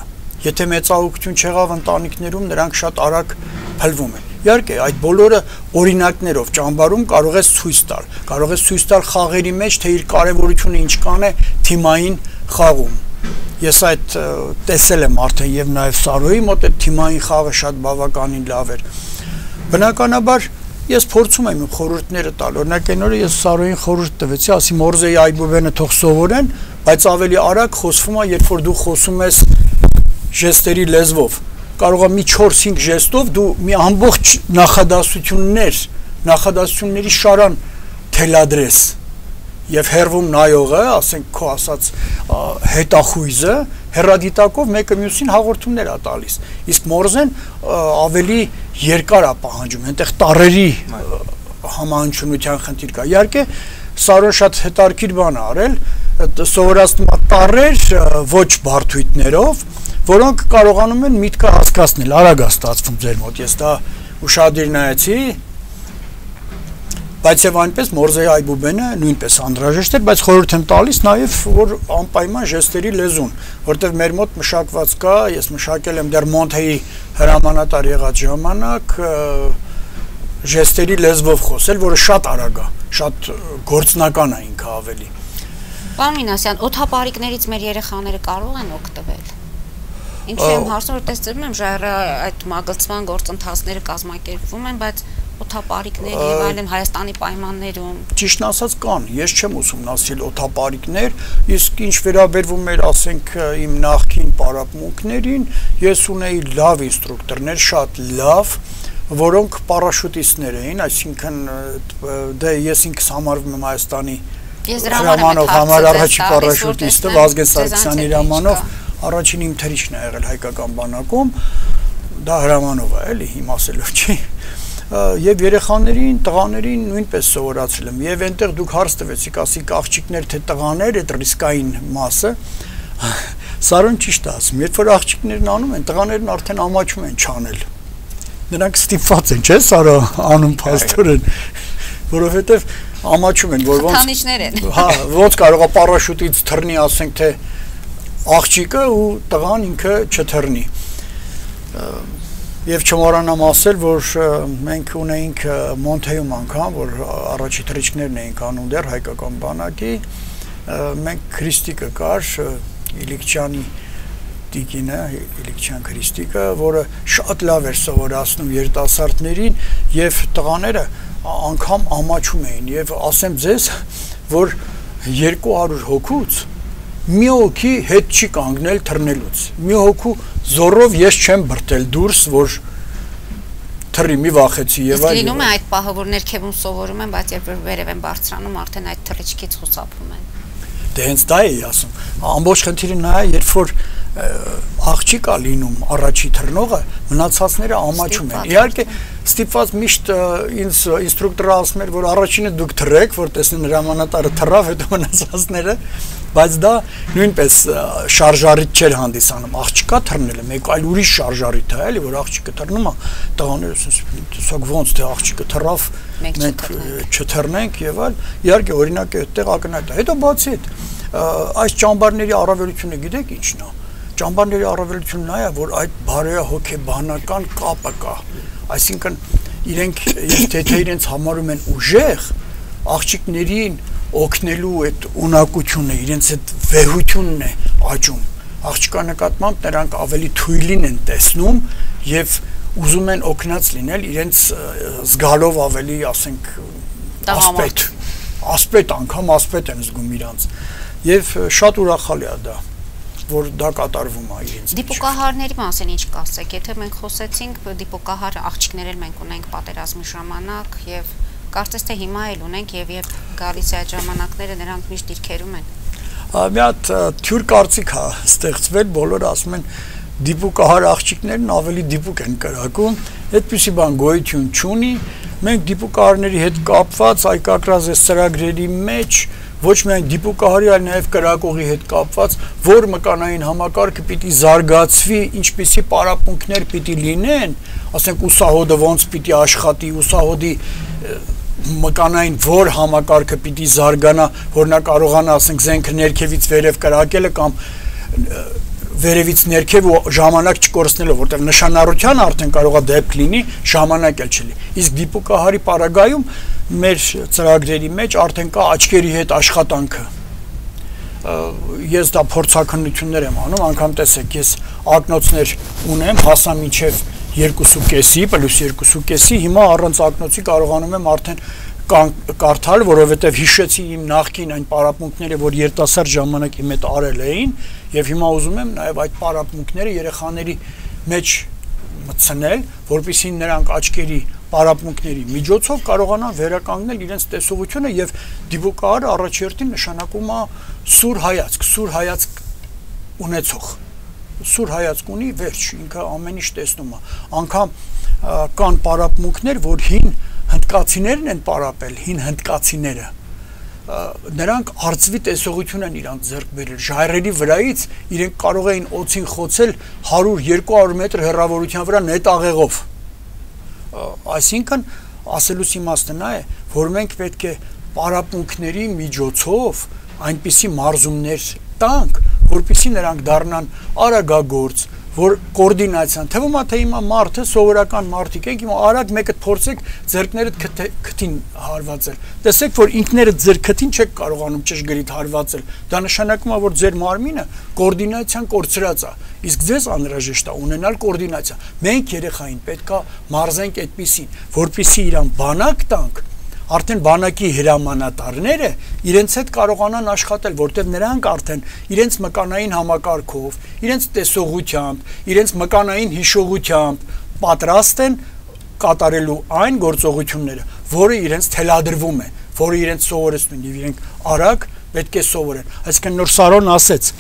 Եթե մեծահոգություն չեղավ ընտանիքներում, նրանք շատ արագ փլվում են։ Իհարկե, այդ բոլորը օրինակներով ճամբարում կարող ես ցույց տալ, կարող ես ցույց տալ խաղերի մեջ, թե իր կարևորությունը ինչ կան է թիմային խաղում։ Ես այդ տեսել եմ արդեն եւ նաեւ Սարոյի մոտ այդ թիմային խաղը շատ բավականին լավ էր։ Բնականաբար ես փորձում եմ խորհուրդները տալ։ Օրինակ այն օրը ես Սարոյին խորհուրդ տվեցի, ասի Մորզեի Այբուբենը թող սովորեն, բայց ավելի արագ խոսվում է, երբ որ դու խոսում ես ժեստերի լեզվով։ Կարող է մի չորս-հինգ ժեստով դու մի ամբողջ նախադասություններ, նախադասությունների շարան թելադրես եւ հերվում նայողը, ասենք քո ասած հետախույզը հերադիտակով մեկը մյուսին հաղորդումներ է տալիս։ Իսկ Մորզեն ավելի երկար է պահանջում, այնտեղ տառերի համահանչունության խնդիր կա։ Իհարկե, Սարոն շատ հետաքրքիր բան է արել, սովորացնում է տառեր ոչ բարդույթներով, որոնք կարողանում են միտքը հասկացնել, արագ է ստացվում ձեր մոտ, ես դա ուշադիր նայեցի, բայց եւ այնպես Մորզեի Այբուբենը նույնպես անհրաժեշտ էր, բայց խորհուրդ եմ տալիս նաեւ որ անպայման ժեստերի լեզուն, որտեղ մեր մոտ մշակված կա, ես մշակել եմ դեռ Մոնթեի հրամանատար եղած ժամանակ ժեստերի լեզվով խոսել, որը շատ արագ է, շատ գործնական է ինքը ավելի։ Պարոն Մինասյան, օդապարիկներից մեր երեխաները կարող են օգտվել։ Ինչու եմ հարցնում, որ տեսնում եմ ժայռը այդ մագլցման գործընթացները կազմակերպվում են, բայց օդապարիկներ եւ այլն Հայաստանի պայմաններում ճիշտն ասած կան, ես չեմ ուսումնասիրել օդապարիկներ, իսկ ինչ վերաբերվում էր, ասենք, իմ նախկին պարապմունքներին, ես ունեի լավ ինստրուկտորներ, շատ լավ, որոնք պարաշուտիստներ էին, այսինքն դե ես ինքս համարվում եմ Հայաստանի հրամանով համար առաջի պարաշուտիստը, Վազգեն Սարգսյանի հրամանով առաջին իմ թրիչն է եղել հայկական բանակում, դա հրամանով է, էլի, իմ ասելով չի։ Եվ երեխաներին, տղաներին նույնպես սովորացրել եմ, եւ այնտեղ դուք հարց տվեցիք, ասիք աղջիկներ թե տղաներ, այդ ռիսկային մասը, Սարոն ճիշտ է ասում, երբ որ աղջիկներն անում են, տղաներն արդեն ամաչում են չանել։ Նրանք ստիպված են, չէ՞, Սարո, անում փաստորեն, որովհետեւ ամաչում են, որ ոնց խթանիչներ են։ Հա, ոնց կարող է պարաշուտից թռնի, ասենք թե աղջիկը ու տղան ինքը չթռնի։ Եվ չմոռանամ ասել, որ մենք ունեինք Մոնթեյում անգամ, որ առաջի թռիչքներն էինք անում դեռ հայկական բանակի, մենք Քրիստիկը կար, Իլիկչյանի տիկինը, Իլիկչյան Քրիստիկը, որը շատ լավ էր սովորացնում երիտասարդներին եւ տղաները անգամ ամաչում էին եւ ասեմ ձեզ, որ երկու հարյուր հոգուց մի հոգի հետ չի կանգնել թռնելուց, մի հոգու զորով ես չեմ բրտել դուրս, որ թռի մի վախեցի եւ այլն։ Իսկ լինում է այդ պահը, որ ներքևում սովորում են, բայց երբ որ վերև են բարձրանում, արդեն այդ թռիչքից խուսափում են։ Դե հենց դա էի ասում։ Ամբողջ խնդիրը նա է, երբ որ աղջիկ է լինում առաջի թռնողը, մնացածները ամաչում են։ Իհարկե ստիպված միշտ ինձ ինստրուկտորը ասում էր, որ առաջինը դուք թռեք, որ տեսնեն հրամանատարը թռավ, հետո մնացածները, բայց դա նույնպես շարժարիտ չէր հանդիսանում։ Աղջիկա թռնելը մեկ այլ ուրիշ շարժարիտ է, էլի, որ աղջիկը թռնում է, տղաները ասում տեսակ ոնց թե աղջիկը թռավ, մենք չթռնենք եւ այլ։ Իհարկե օրինակը այդտեղ ակնհայտ է։ Հետո բացի այդ այս ճամբարների առավելությունը գիտեք ինչն է։ Ճամբարների առավելությունն նա է, որ այդ բարոյահոգեբանական կապը կա։ Այսինքն իրենք եթե թե իրենց համարում են ուժեղ, աղջիկներին օգնելու այդ ունակությունը, իրենց այդ վեհությունն է աճում։ Աղջկա նկատմամբ նրանք ավելի թույլին են տեսնում եւ ուզում են օգնած լինել իրենց զգալով ավելի, ասենք, ասպետ, ասպետ անգամ ասպետ են զգում իրանց։ Եվ շատ ուրախալի է դա, որ դա կատարվում է իրենց։ Դիպուկահարների մասին ինչ կասեք, եթե մենք խոսեցինք, դիպուկահար աղջիկներ էլ մենք ունենք պատերազմի ժամանակ եւ կարծես թե հիմա էլ ունենք եւ երբ գալիս է այդ ժամանակները նրանք միշտ դիրքերում են։ Մի հատ թյուր կարծիք է ստեղծվել, բոլորը ասում են դիպուկահար աղջիկներն ավելի դիպուկ են կրակում, այդպիսի բան գոյություն չունի, մենք դիպուկահարների հետ կապված այկակրազես ծրագրերի մեջ ոչ միայն դիպուկահարի, այլ նաև կրակողի հետ կապված, որ մկանային համակարգը պիտի զարգացվի, ինչպիսի պարապմունքներ պիտի լինեն, ասենք ուսահոդը ոնց պիտի աշխատի, ուսահոդի մկանային որ համակարգը պիտի զարգանա, որ նա կարողանա, ասենք, զենքը ներքևից վերև կրակելը կամ վերևից ներքև ու ժամանակ չկորցնելով, որտեղ նշանառության արդեն կարող է դեպք լինի, ժամանակ էլ չլի։ Իսկ դիպուկահարի պարագայում մեր ծրագրերի մեջ արդեն կա աչքերի հետ աշխատանքը։ Ես դա փորձաքննություններ եմ անում, անգամ տեսեք, ես ակնոցներ ունեմ, հասա մինչև երկուսու կեսի, պլյուս երկուսու կեսի, հիմա առանց ակնոցի կարողանում եմ արդեն կարդալ, որովհետև հիշեցի իմ նախկին այն պարապմունքները, որ երիտասարդ ժամանակի մեջ արել էին, եւ հիմա ուզում եմ նաեւ այդ պարապմունքները երեխաների մեջ մտցնել, որպեսզի նրանք աչքերի պարապմունքների միջոցով կարողանան վերականգնել իրենց տեսողությունը եւ դիպուկահարը առաջերտին նշանակում է սուր հայացք, սուր հայացք ունեցող, սուր հայացք ունի, վերջ, ինքը ամեն ինչ տեսնում է, անգամ կան պարապմունքներ, որ հին հնդկացիներն են պարապել, հին հնդկացիները, նրանք արծվի տեսողություն են իրանք ձեռք բերել, ժայռերի վրայից իրենք կարող էին օձին խոցել հարյուր երկու հարյուր մետր հեռավորության վրա նետաղեղով, այսինքն ասելուս իմաստը նա է, որ մենք պետք է պարապմունքների միջոցով այնպիսի մարզումներ տանք, որպեսզի նրանք դառնան արագագործ, որ կոորդինացիան, թվում է թե հիմա մարդը սովորական մարդիկ ենք, հիմա արագ մեկը փորձեք ձեռքներդ քթին հարվածել։ Տեսեք, որ ինքներդ ձեր քթին չեք կարողանում ճշգրիտ հարվածել։ Դա նշանակում է, որ ձեր մարմինը կոորդինացիան կորցրած է։ Իսկ ձեզ անհրաժեշտ է ունենալ կոորդինացիա։ Մենք երեխային պետքա մարզենք այդպիսին, որպեսզի իրան բանակ տանք, արդեն բանակի հրամանատարները իրենց հետ կարողանան աշխատել, որտեղ նրանք արդեն իրենց մկանային համակարգով, իրենց տեսողությամբ, իրենց մկանային հիշողությամբ պատրաստ են կատարելու այն գործողությունները, որը իրենց թելադրվում է, որը իրենց սովորեցնում են, եւ իրենք արագ պետք է սովորեն։ Այսինքն նոր Սարոն ասեց,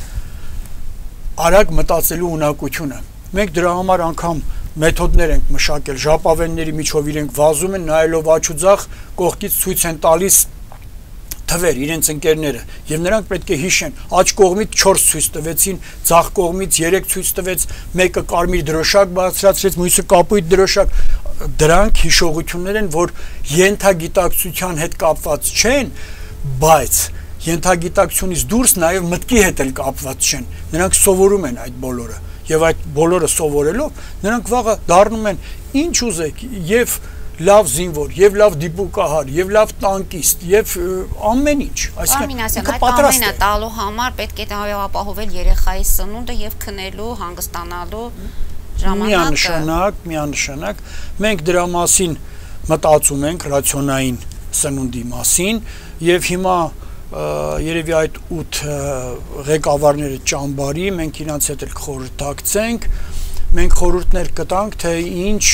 արագ մտածելու ունակությունը։ Մենք դրա համար անգամ մեթոդներ ենք մշակել, ժապավենների միջով իրենք վազում են, նայելով աչուձախ, կողքից ցույց են տալիս թվեր իրենց ընկերները, եւ նրանք պետք է հիշեն, աջ կողմից չորս ցույց տվեցին, ձախ կողմից երեք ցույց տվեց, մեկը կարմիր դրոշակ բարձրացրեց, մյուսը կապույտ դրոշակ, դրանք հիշողություններ են, որ ենթագիտակցության հետ կապված չեն, բայց ենթագիտակցությունից դուրս նաեւ մտքի հետ էլ կապված չեն, նրանք սովորում են այդ բոլորը։ Եվ այդ բոլորը սովորելով նրանք վաղը դառնում են ինչ ուզեք եւ լավ զինվոր, եւ լավ դիպուկահար, եւ լավ տանկիստ, եւ ամեն ինչ, այսինքն այդ ամենը տալու համար պետք է ապահովել երեխայի սնունդը եւ քնելու, հանգստանալու ժամանակը։ Միանշանակ, միանշանակ մենք դրա մասին մտածում ենք ռացիոնային սնունդի մասին եւ հիմա երևի այդ ութ ղեկավարները ճամբարի, մենք իրանց հետ էլ խորհրդակցենք, մենք խորհուրդներ կտանք, թե ինչ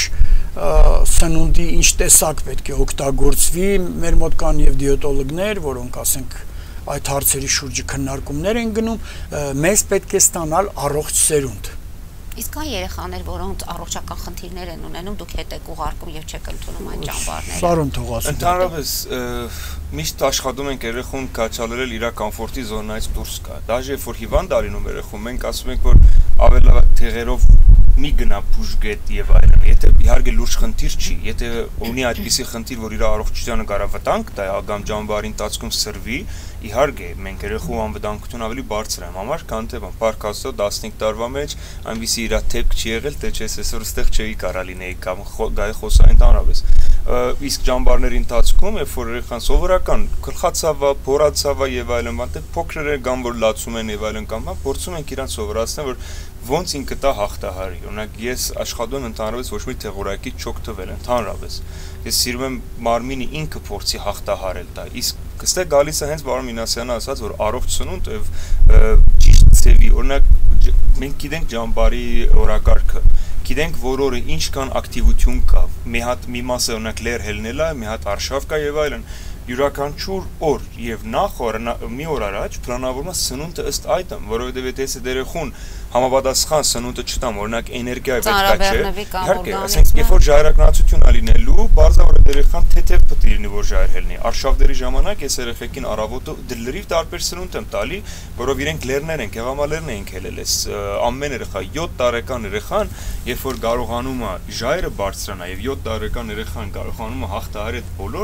սնունդի, ինչ տեսակ պետք է օգտագործվի, մեր մոտ կան եւ դիետոլոգներ, որոնք ասենք այդ հարցերի շուրջը քննարկումներ են գնում, մեզ պետք է ստանալ առողջ սերունդ։ Իսկ կան երեխաներ, որոնց առողջական խնդիրներ են ունենում, դուք հետ եք ուղարկում եւ չեք ընդունում այդ ճամբարները։ Սարոն թող ասի։ Ընդհանրապես միշտ աշխատում ենք երեխուն կաչալերել իր կոմֆորտի զոնայից դուրս գա։ Դաժե երբ որ հիվանդ արինում երեխուն, մենք ասում ենք, որ ավելի թեղերով մի գնա բուժգետ եւ այլն։ Եթե իհարկե լուրջ խնդիր չի, եթե ունի այդպիսի խնդիր, որ իր առողջությանը կարող վտանգ տա կամ ճամբարի ընթացքում սրվի, իհարկե մենք երեխու անվտանգություն ավելի բարձր եմ համար, քան թե բարգ Աստծո տասնհինգ տարվա մեջ այնպիսի իր թեփք չի եղել, թե չես այսօր այստեղ չէի կարա լինեի կամ գայ խոսային տանրավես։ Իսկ ճամբարների ընթացքում, երբ որ երեխան սովորական գլխացավա, փորացավա եւ այլն, որտեղ փոքրերը կամ որ լացում են եւ այլն կամ փորձում ենք իրան սովորացնել, որ ոնց ինքը դա հաղթահարի։ Օրինակ ես աշխատում եմ ընդհանրապես ոչ մի թեղորակի չոք թվել ընդհանրապես։ Ես սիրում եմ մարմինը ինքը փորձի հաղթահարել դա։ Իսկ կստե գալիս է հենց բարոն Մինասյանը ասած, որ առողջ սնունդ եւ ճիշտ ծևի, օրինակ մենք գիտենք ճամբարի օրակարգը, գիտենք որ օրը ինչքան ակտիվություն կա, մի հատ մի մասը օրինակ լեր հելնել է, մի հատ արշավ կա եւ այլն։ Յուրաքանչյուր օր եւ նախ օրը մի օր առաջ պլանավորվում է սնունդը ըստ այդմ, որովհետեւ եթե երեխուն համապատասխան սնունդը չտամ, օրինակ էներգիա պետք է, իհարկե, ասենք երբ որ ժայռակնացություն է լինելու, բարձրորեն երեխան թեթև պետք է լինի, որ ժայռ հելնի։ Արշավների ժամանակ ես երեխեքին առավոտը դլրիվ տարբեր սնունդ եմ տալի, որով իրենք լերներ են, գեղամալերն են քելել, այս ամեն երեխա յոթ տարեկան երեխան, երբ որ կարողանում է ժայռը բարձրանա եւ յոթ տարեկան երեխան կարողանում է հաղթահարել բոլոր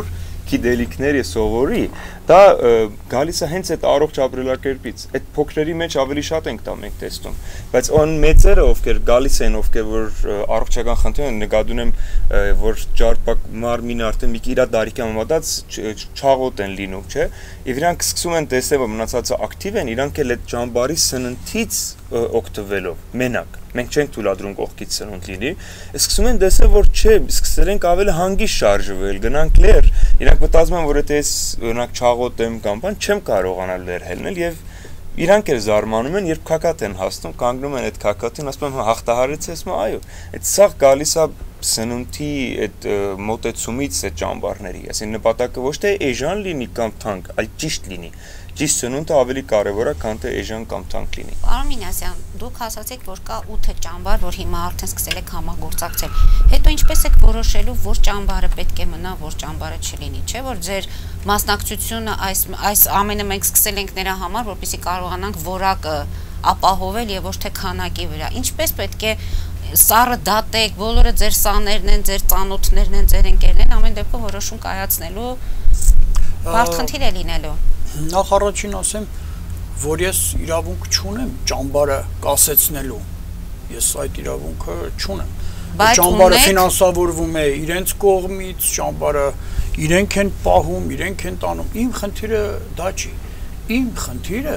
գիտելիքներ եւ սովորի, դա գալիս է հենց այդ առողջ ապրելակերպից։ Այդ փոքրերի մեջ ավելի շատ ենք դա մենք տեսնում, բայց on մեծերը, ովքեր գալիս են, ովքեր որ առողջական խնդիր են, նկատում եմ, որ ճարպակ մարմինը արդեն մի իր դարիքան մոտած չաղոտ են լինում, չէ՞։ Եվ իրանք սկսում են տեսնել, որ մնացածը ակտիվ են, իրանք էլ այդ ճամբարի սննդից օգտվելով մենակ մենք չենք թույլատրում կողքից սնունդ լինի, սկսում են տեսնել, որ չէ, սկսել ենք ավելի հանգիստ շարժվել, գնանք լեր, իրանք մտածում են, որ եթե ես օրինակ չաղոտեմ կամ բան, չեմ կարողանալ լեր հելնել եւ իրանք էլ զարմանում են, երբ քակատ են հասնում, կանգնում են այդ քակատին, ասում են հաղթահարեց ես, մա այո, այդ սաղ գալիս է սնունդի այդ մոտեցումից այդ ճամբարների, այսինքն նպատակը ոչ թե էժան լինի կամ թանկ, այլ ճիշտ լինի։ Ճիշտ սնունդը ավելի կարևոր է, քան թե էժան կամ թանկ լինի։ Պարոն Մինասյան, դուք ասացիք, որ կա ութ ճամբար, որ հիմա արդեն սկսել եք համագործակցել։ Հետո ինչպես եք որոշելու, որ ճամբարը պետք է մնա, որ ճամբարը չլինի, չէ՞ որ ձեր մասնակցությունը այս այս ամենը մենք սկսել ենք նրա համար, որպեսզի կարողանանք որակը ապահովել եւ ոչ թե քանակի վրա։ Ինչպես պետք է սառը դատեք, բոլորը ձեր սաներն են, ձեր ծանոթներն են, ձեր ընկերներն են, ամեն դեպքում որոշում կայացնելու բարդ խնդիր է լինելու։ Նախ առաջին ասեմ, որ ես իրավունք չունեմ ճամբարը կասեցնելու։ Ես այդ իրավունքը չունեմ։ Ճամբարը ֆինանսավորվում է իրենց կողմից, ճամբարը իրենք են պահում, իրենք են տանում։ Իմ խնդիրը դա չի։ Իմ խնդիրը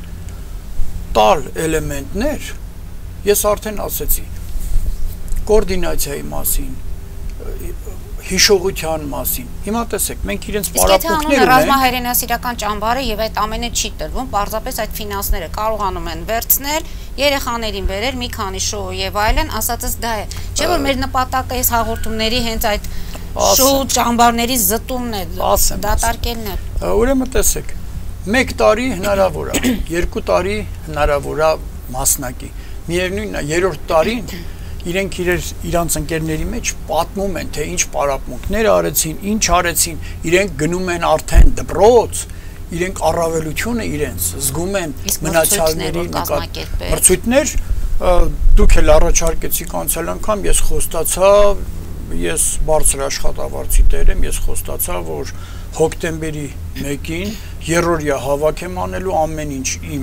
տալ էլեմենտներ, ես արդեն ասեցի, կոորդինացիայի մասին, հիշողության մասին։ Հիմա տեսեք, մենք իրենց պարապմունքներ ունենք։ Ռազմահայրենասիրական ճամբարը եւ այդ ամենը չի տրվում, պարզապես այդ ֆինանսները կարողանում են վերցնել, երեխաներին բերել մի քանի շոու եւ այլն, ասածս դա է։ Չէ՞ որ մեր նպատակը այս հաղորդումների հենց այդ շոու ճամբարների զտումն է, դատարկելն է։ Ուրեմն տեսեք, մեկ տարի հնարավոր է, երկու տարի հնարավոր է մասնակի։ Միևնույնն է, երրորդ տարին իրենք իրեր իրանց ընկերների մեջ պատմում են, թե ինչ պարապմունքներ արեցին, ինչ արեցին, իրենք գնում են արդեն դպրոց, իրենք առավելությունը իրենց զգում են մնացյալների մրցույթներ, դուք էլ առաջարկեցիք անցյալ անգամ, ես խոստացա, ես բարձր աշխատավարձի տեր եմ, ես խոստացա, որ հոկտեմբերի մեկին երրորդյա հավաք եմ անելու ամեն ինչ իմ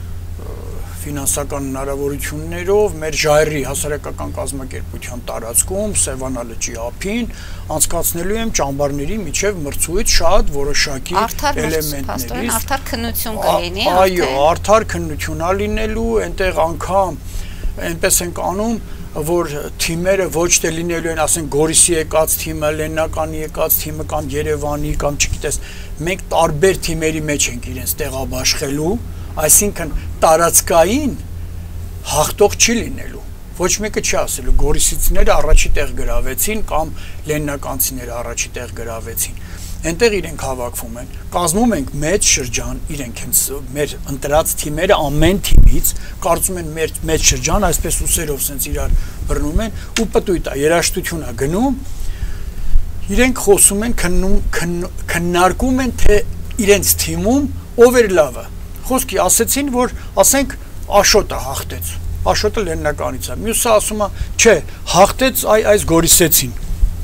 ֆինանսական հնարավորություններով մեր ժայռի հասարակական կազմակերպության տարածքում Սևանա լճի ափին անցկացնելու եմ ճամբարների միջև մրցույթ շատ որոշակի էլեմենտներից արդար քննություն կլինի այո արդար քննություն ա լինելու այնտեղ անգամ այնպես ենք անում որ թիմերը ոչ թե լինելու են ասենք Գորիսի եկած թիմը, Լեննականի եկած թիմը կամ Երևանի կամ չգիտես մենք տարբեր թիմերի մեջ ենք իրենց տեղաբաշխելու այսինքն տարածքային հաղթող չի լինելու ոչ մեկը չի ասելու Գորիսիցիները առաջի տեղ գրավեցին կամ Լեննականցիները առաջի տեղ գրավեցին այնտեղ իրենք հավաքվում են կազմում ենք մեծ շրջան իրենք հենց մեր ընտրած թիմերը ամեն թիմից կարծում են մեր մեծ շրջան այսպես ուսերով սենց իրար բռնում են ու պտույտ է երաժշտություն է գնում իրենք խոսում են քննում քննարկում են թե իրենց թիմում ով էր լավը խոսքի ասեցին որ ասենք Աշոտը հաղթեց Աշոտը Լեննականից է մյուսը ասում է չէ հաղթեց այ այս Գորիսեցին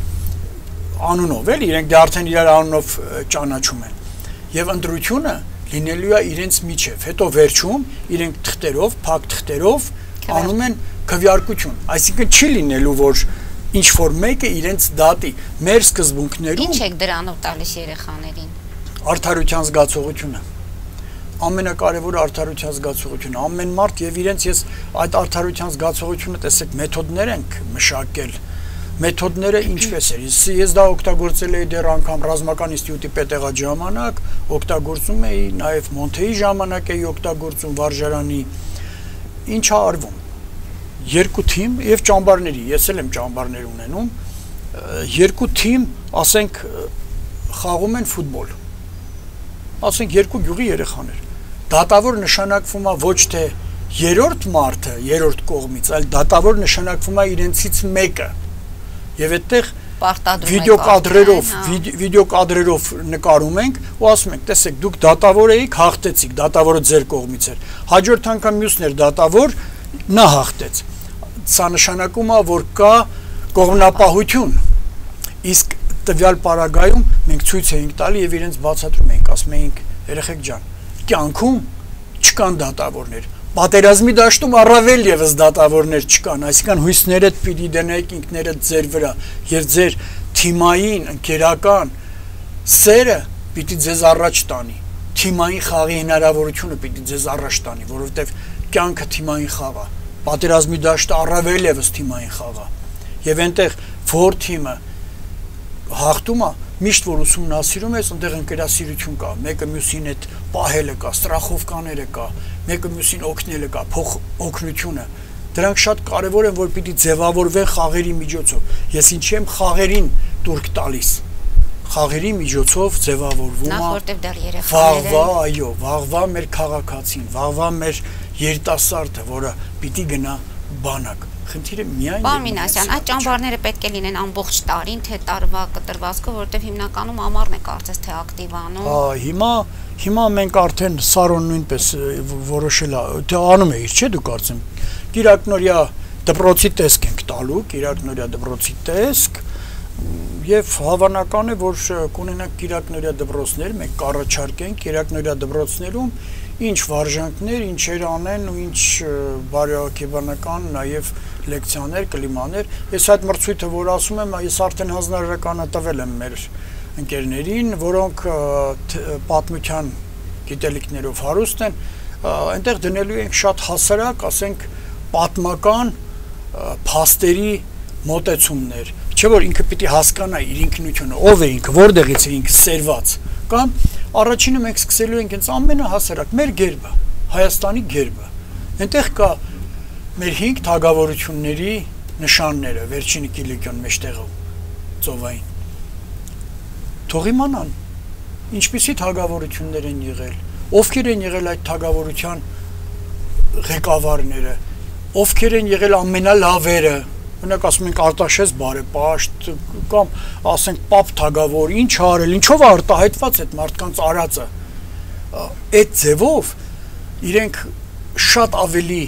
անունով էլ իրենք դե արդեն իրար անունով ճանաչում են եւ ընտրությունը լինելու է իրենց միջև հետո վերջում իրենք թղթերով փակ թղթերով անում են քվեարկություն այսինքն չի լինելու որ ինչ որ մեկը իրենց դատի մեր սկզբունքներում ինչ եք դրանով տալիս երեխաներին արդարության զգացողությունը ամենակարևորը արդարության զգացողությունը ամեն մարդ եւ իրենց ես այդ արդարության զգացողությունը տեսեք մեթոդներ ենք մշակել մեթոդները ինչպես էր ես դա օգտագործել էի դեռ անգամ ռազմական ինստիտուտի պետեղած ժամանակ օգտագործում էի նաեւ Մոնթեի ժամանակ էի օգտագործում վարժարանի ինչա արվում երկու թիմ եւ ճամբարների ես էլ եմ ճամբարներ ունենում երկու թիմ ասենք խաղում են ֆուտբոլ ասենք երկու գյուղի երեխաներ դատավոր նշանակվում է ոչ թե երրորդ մարդը երրորդ կողմից այլ դատավոր նշանակվում է իրենցից մեկը եւ այդտեղ վիդեո կադրերով վիդեո կադրերով նկարում ենք ու ասում ենք տեսեք դուք դատավոր էիք հաղթեցիք դատավորը ձեր կողմից էր հաջորդ անգամ մյուսն էր դատավոր նա հաղթեց սա նշանակում է որ կա կողմնապահություն իսկ տվյալ պարագայում մենք ցույց էինք տալի եւ իրենց բացատրում էինք, ասում էինք երեխեք ջան, կյանքում չկան դատավորներ, պատերազմի դաշտում առավել եւս դատավորներ չկան, այսինքն հույսներդ պիտի դնեք ինքներդ ձեր վրա եւ ձեր թիմային, ընկերական սերը պիտի ձեզ առաջ տանի, թիմային խաղի հնարավորությունը պիտի ձեզ առաջ տանի, որովհետեւ կյանքը թիմային խաղ է, պատերազմի դաշտը առավել եւս թիմային խաղ է, եւ այնտեղ որ թիմը հաղթում է, միշտ որ ուսումնասիրում ես, այնտեղ ընկերասիրություն կա, մեկը մյուսին հետ պահելը կա, ստրախովկաները կա, մեկը մյուսին օգնելը կա, փոխ օգնությունը։ Դրանք շատ կարևոր են, որ պիտի ձևավորվեն խաղերի միջոցով։ Ես ինչի եմ խաղերին տուրք տալիս։ Խաղերի միջոցով ձևավորվում է։ Նախ որտեղ դեռ երեխաները։ Վաղվա, այո, վաղվա մեր քաղաքացին, վաղվա մեր երիտասարդը, որը պիտի գնա բանակ։ Խնդիրը միայն Պարոն Մինասյան, այդ ճամբարները պետք է լինեն ամբողջ տարին, թե տարվա կտրվածքով, որովհետև հիմնականում ամառն է կարծես թե ակտիվանում։ Հա, հիմա հիմա մենք արդեն Սարոն նույնպես որոշել է, թե անում է իր, չէ՞ դու կարծեմ։ Կիրակնորյա դպրոցի տեսք ենք տալու, Կիրակնորյա դպրոցի տեսք, եւ հավանական է, որ կունենանք Կիրակնորյա դպրոցներ, մենք կառաջարկենք Կիրակնորյա դպրոցներում ինչ վարժանքներ, ինչեր անեն ու ինչ բարոյակեբանական նաև լեկցիաներ, կլիմաներ։ Ես այդ մրցույթը, որ ասում եմ, ես արդեն հանձնարարականը տվել եմ մեր ընկերներին, որոնք պատմության գիտելիքներով հարուստ են, այնտեղ դնելու ենք շատ հասարակ, ասենք, պատմական փաստերի մոտեցումներ, չէ՞ որ ինքը պիտի հասկանա իր ինքնությունը, ով է ինքը, որտեղից է ինքը սերված, կամ առաջինը մենք սկսելու ենք հենց ամենահասարակ մեր գերբը, Հայաստանի գերբը։ Այնտեղ կա մեր հինգ թագավորությունների նշանները, վերջինը Կիլիկիոն մեջտեղում, ծովային։ Թող իմանան, ինչպիսի թագավորություններ են եղել, ովքեր են եղել այդ թագավորության ղեկավարները, ովքեր են եղել ամենալավերը, Օրինակ ասում ենք Արտաշես բարեպաշտ կամ ասենք Պապ թագավոր, ինչ արել, ինչով արտահայտված այդ մարդկանց արածը։ Այդ ձևով իրենք շատ ավելի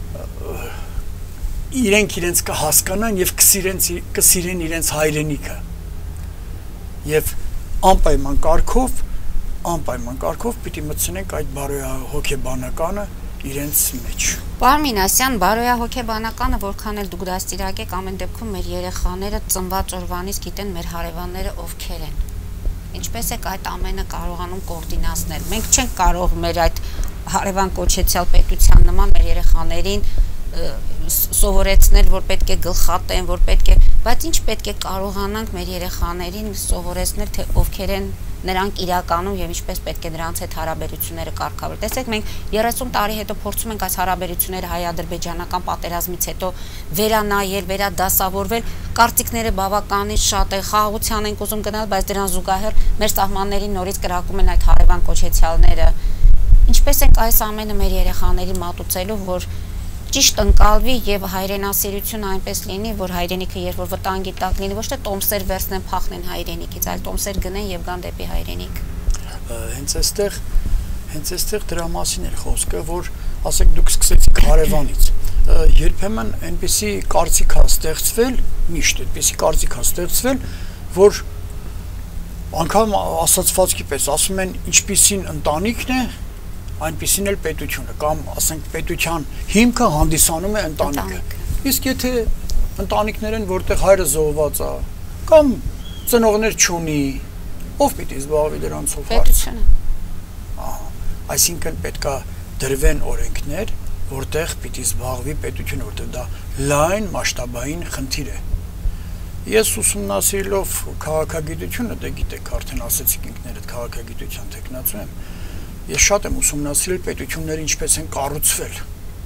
իրենք իրենց կհասկանան եւ կսիրեն կսիրեն իրենց հայրենիքը։ Եվ անպայման կարգով, անպայման կարգով պիտի մտցնենք այդ բարոյահոգեբանականը իրենց մեջ։ Պարոն Մինասյան, բարոյահոգեբանականը որքան էլ դուք դաստիարակեք, ամեն դեպքում մեր երեխաները ծնված օրվանից գիտեն մեր հարևանները ովքեր են։ Ինչպես եք այդ ամենը կարողանում կոորդինացնել։ Մենք չենք կարող մեր այդ հարևան կոչեցյալ պետության նման մեր երեխաներին սովորեցնել, որ պետք է գլխատեն, որ պետք է, բայց ինչ պետք է կարողանանք մեր երեխաներին սովորեցնել, թե ովքեր են նրանք իրականում եւ ինչպես պետք է նրանց հետ հարաբերությունները կարգավորել։ Տեսեք, մենք երեսուն տարի հետո փորձում ենք այս հարաբերությունները հայ-ադրբեջանական պատերազմից հետո վերանայել, վերադասավորվել, կարծիքները բավականին շատ է, խաղաղության ենք ուզում գնալ, բայց դրան զուգահեռ մեր սահմաններին նորից կրակում են այդ հարևան կոչեցյալները։ Ինչպես ենք այս ամենը մեր երեխաներին մատուցելու, որ ճիշտ ընկալվի եւ հայրենասիրությունը այնպես լինի, որ հայրենիքը երբ որ վտանգի տակ լինի, ոչ թե տոմսեր վերցնեն, փախնեն հայրենիքից, այլ տոմսեր գնեն եւ գան դեպի հայրենիք։ Հենց այստեղ, հենց այստեղ դրա մասին էր խոսքը, որ ասեք դուք սկսեցիք հարևանից։ Երբեմն այնպեսի կարծիք է ստեղծվել, միշտ այդպեսի կարծիք է ստեղծվել, որ անգամ ասացվածքի պես ասում են ինչպիսին ընտանիքն է, այնպիսին էլ պետությունը, կամ ասենք պետության հիմքը հանդիսանում է ընտանիքը։ Իսկ եթե ընտանիքներ են, որտեղ հայրը զոհված է, կամ ծնողներ չունի, ով պիտի զբաղվի դրանցով հարցը։ Այսինքն պետք է դրվեն օրենքներ, որտեղ պիտի զբաղվի պետությունը, որտեղ դա լայն մասշտաբային խնդիր է։ Ես ուսումնասիրելով քաղաքագիտությունը, դե գիտեք, արդեն ասեցիք ինքներդ քաղաքագիտության տեխնացու եմ, ես շատ եմ ուսումնասիրել պետությունները ինչպես են կառուցվել։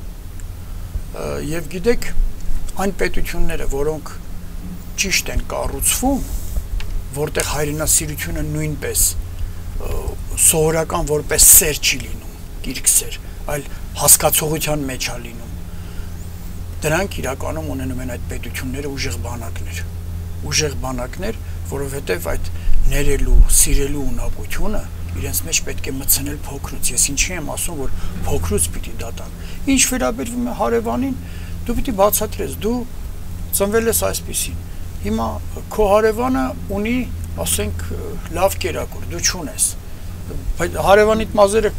Եվ գիտեք, այն պետությունները, որոնք ճիշտ են կառուցվում, որտեղ հայրենասիրությունը նույնպես սովորական որպես սեր չի լինում, գիրք սեր, այլ հասկացողության մեջ է լինում։ Դրանք իրականում ունենում են այդ պետությունները ուժեղ բանակներ, ուժեղ բանակներ, որովհետև այդ ներելու, սիրելու ունակությունը իրենց մեջ պետք է մտցնել փոքրուց։ Ես ինչի եմ ասում, որ փոքրուց պիտի դատան։ Ինչ վերաբերվում է հարևանին, դու պիտի բացատրես, դու ծնվել ես այսպեսին։ Հիմա քո հարևանը ունի, ասենք լավ կերակուր դու չունես։ Հարևանիդ մազերը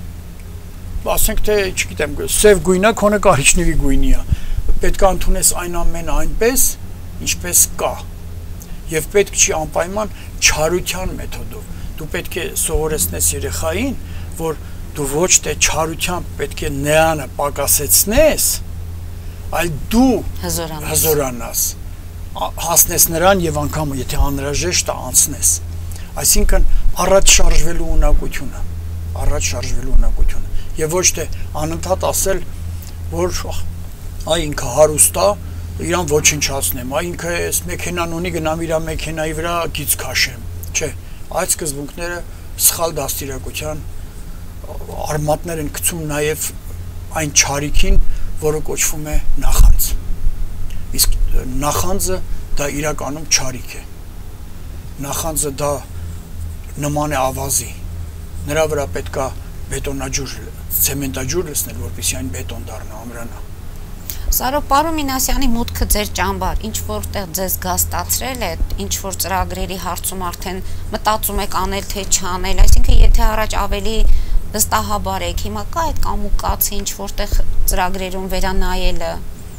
ասենք թե, չգիտեմ, սև գույնա, քոնը կարիճնիվի գույնի է։ Պետք է ընդունես այն ամենը այնպես, ինչպես կա։ Եվ պետք չի անպայման չարության մեթոդով։ Դու պետք է սովորեցնես երեխային, որ դու ոչ թե չարությամբ պետք է նրանը պակասեցնես, այլ դու հզորանաս, հասնես նրան եւ անգամ եթե անհրաժեշտ է անցնես։ Այսինքն առաջ շարժվելու ունակությունը, առաջ շարժվելու ունակությունը եւ ոչ թե անընդհատ ասել, որ այ ինքը հարուստ է, իրան ոչնչացնեմ, այ ինքը այս մեքենան ունի, գնամ իր մեքենայի վրա գիծ քաշեմ։ Չէ, այդ սկզբունքները սխալ դաստիարակության արմատներ են գցում նաև այն չարիքին, որը կոչվում է նախանձ։ Իսկ նախանձը դա իրականում չարիք է։ Նախանձը դա նման է ավազի։ Նրա վրա պետք է բետոնաջուր, ցեմենտաջուր լցնել, որպեսզի այն բետոն դառնա, ամրանա։ Սարո, պարոն Մինասյանի մուտքը ձեր ճամբար ինչ որտեղ ձեզ գաստացրել է, ինչ որ ծրագրերի հարցում արդեն մտածում եք անել թե չանել, այսինքն եթե առաջ ավելի վստահաբար եք, հիմա կա այդ կամուկացի ինչ որտեղ ծրագրերում վերանայելը։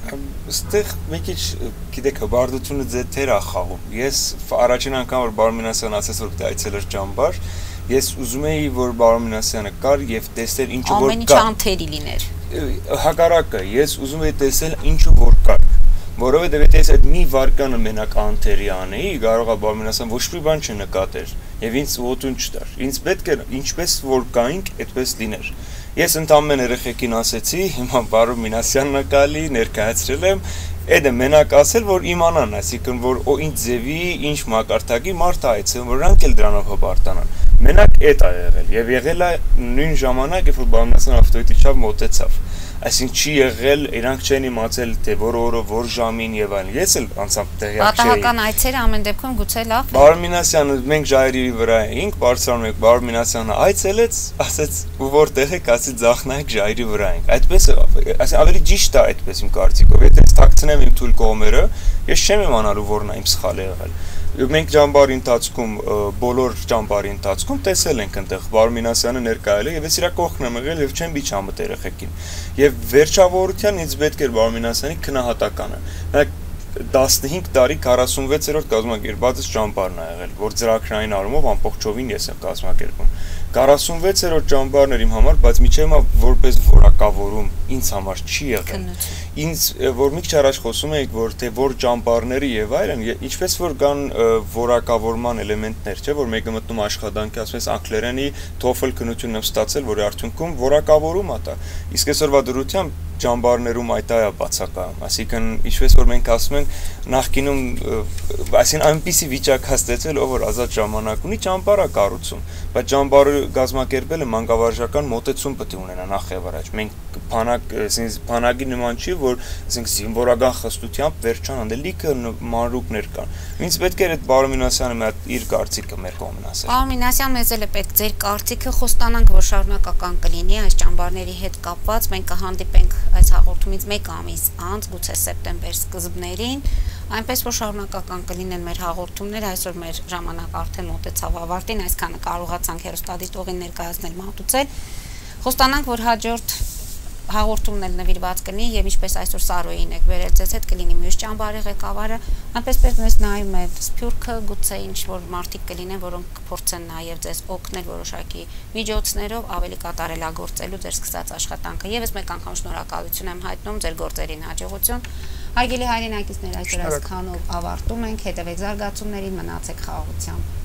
Այստեղ մի քիչ գիտեք, հբարդությունը ձեր թեր է խաղում։ Ես առաջին անգամ որ Բարոն Մինասյանն ասեց որ այցել էր ճամբար, ես ուզում էի որ Բարոն Մինասյանը կար եւ տեսներ ինչը որ կա։ Ամեն ինչ անթերի լիներ։ Հակառակը, ես ուզում էի տեսնել ինչը որ կար, որովհետև եթե ես այդ մի վարկանը մենակ անթերի անեի, կարող է Բարոն Մինասյանը ոչ մի բան չնկատեր եւ ինձ ոտուն չտար։ Ինձ պետք է ինչպես որ կայինք, այդպես լիներ։ Ես ընդամենը երեխեքին ասեցի, հիմա Բարոն Մինասյանն է գալի, ներկայացրել եմ, այդ է մենակ ասել, որ իմանան, այսինքն որ ինչ ձևի, ինչ մակարդակի մարդ է այցելում, որ նրանք էլ դրանով հպարտանան։ Մենակ այդ է եղել եւ եղել է նույն ժամանակ, երբ որ Բարոն Մինասյանը ավտոյի մոտեցավ։ Այսինքն չի եղել, իրանք չեն իմացել թե որ օրը, որ ժամին եւ այլն։ Ես էլ անցամ տեղյակ չէի։ Պատահական այցերը ամեն դեպքում գուցե լավ։ Բարոն Մինասյանը մենք ժայռի վրա էինք, բարձրանում ենք, Բարոն Մինասյանը այցելեց, ասեց ու որտեղ եք, ասի ձախնայք ժայռի վրա ենք։ Այդպես է, այսինքն ավելի ճիշտ է այդպես իմ կարծիքով։ Եթե ես թաքցնեմ իմ թույլ կողմերը, ես չեմ իմանալու որն է իմ սխալը եղել։ Մենք ճամբարի ընթացքում բոլոր ճամբարի ընթացքում տեսել ենք այնտեղ Բարոն Մինասյանը ներկայել է եւ ես իր կողքն եմ եղել եւ չեմ բիճամտ երեխեքին։ Եվ վերջավորության ինձ պետք էր Բարոն Մինասյանի քնահատականը։ Նա տասնհինգ տարի քառասունվեցերորդ կազմակերպած ճամբարն է եղել, որ ծրագրային առումով ամբողջովին ես եմ կազմակերպում։ քառասունվեցերորդ ճամբարն էր իմ համար, բայց միջև հիմա որպես որակավորում ինձ համար չի եղել։ Ինձ որ մի քիչ առաջ խոսում էիք, որ թե որ ճամբարների եւ այլն, ինչպես որ կան որակավորման էլեմենտներ, չէ՞, որ մեկը մտնում աշխատանքի, ասես անգլերենի TOEFL քննությունն եմ ստացել, որի արդյունքում որակավորում է դա։ Իսկ այսօրվա դրությամբ ճամբարներում այդ այա բացակայում, այսինքն ինչպես որ մենք ասում ենք նախկինում, այսինքն այնպիսի վիճակ հաստատվել, ով որ ազատ ժամանակ ունի, ճամբար է կառուցում, բայց ճամբարը գազམ་ակերպելը մանկավարժական մոտեցում պետք է ունենա նախ եւ առաջ։ Մենք բանակ, այսինքն բանակի նման չի, որ այսինքն զինվորական խստությամբ վերջանալ լիքը մանրուկներ կան։ Ինձ պետք էր այդ Բարոն Մինասյանը մի հատ իր կարծիքը մեր կողմն ասել։ Բարոն Մինասյան, մեզ էլ է պետք ձեր կարծիքը, խոստանանք, որ շարունակական կլինի այս ճամբարների հետ կապված, մենք կհանդիպենք այս հաղորդումից մեկ ամիս անց, գուցե սեպտեմբեր սկզբներին, այնպես որ շարունակական կլինեն մեր հաղորդումները, այսօր մեր ժամանակ արդեն մոտեցավ ավարտին, այսքանը կարողացանք հեռուստադիտողին ներկայացնել մատուցել։ Խոստանանք, որ հաջորդ հաղորդումն էլ նվիրված կլինի եւ ինչպես այսօր Սարոյին եք վերել ձեզ հետ կլինի մյուս ճամբարի ղեկավարը, այնպես պես մեզ նայում է Սփյուռքը, գուցե ինչ որ մարդիկ կլինեն, որոնք կփորձեն նաեւ ձեզ օգնել որոշակի միջոցներով ավելի կատարելագործելու ձեր սկսած աշխատանքը։ Եվս մեկ անգամ շնորհակալություն եմ հայտնում ձեր գործերին հաջողություն։ Հարգելի հայրենակիցներ, այսօր այսքանով ավարտում ենք, հետևեք զարգացումներին, մնացեք խաղաղությամբ։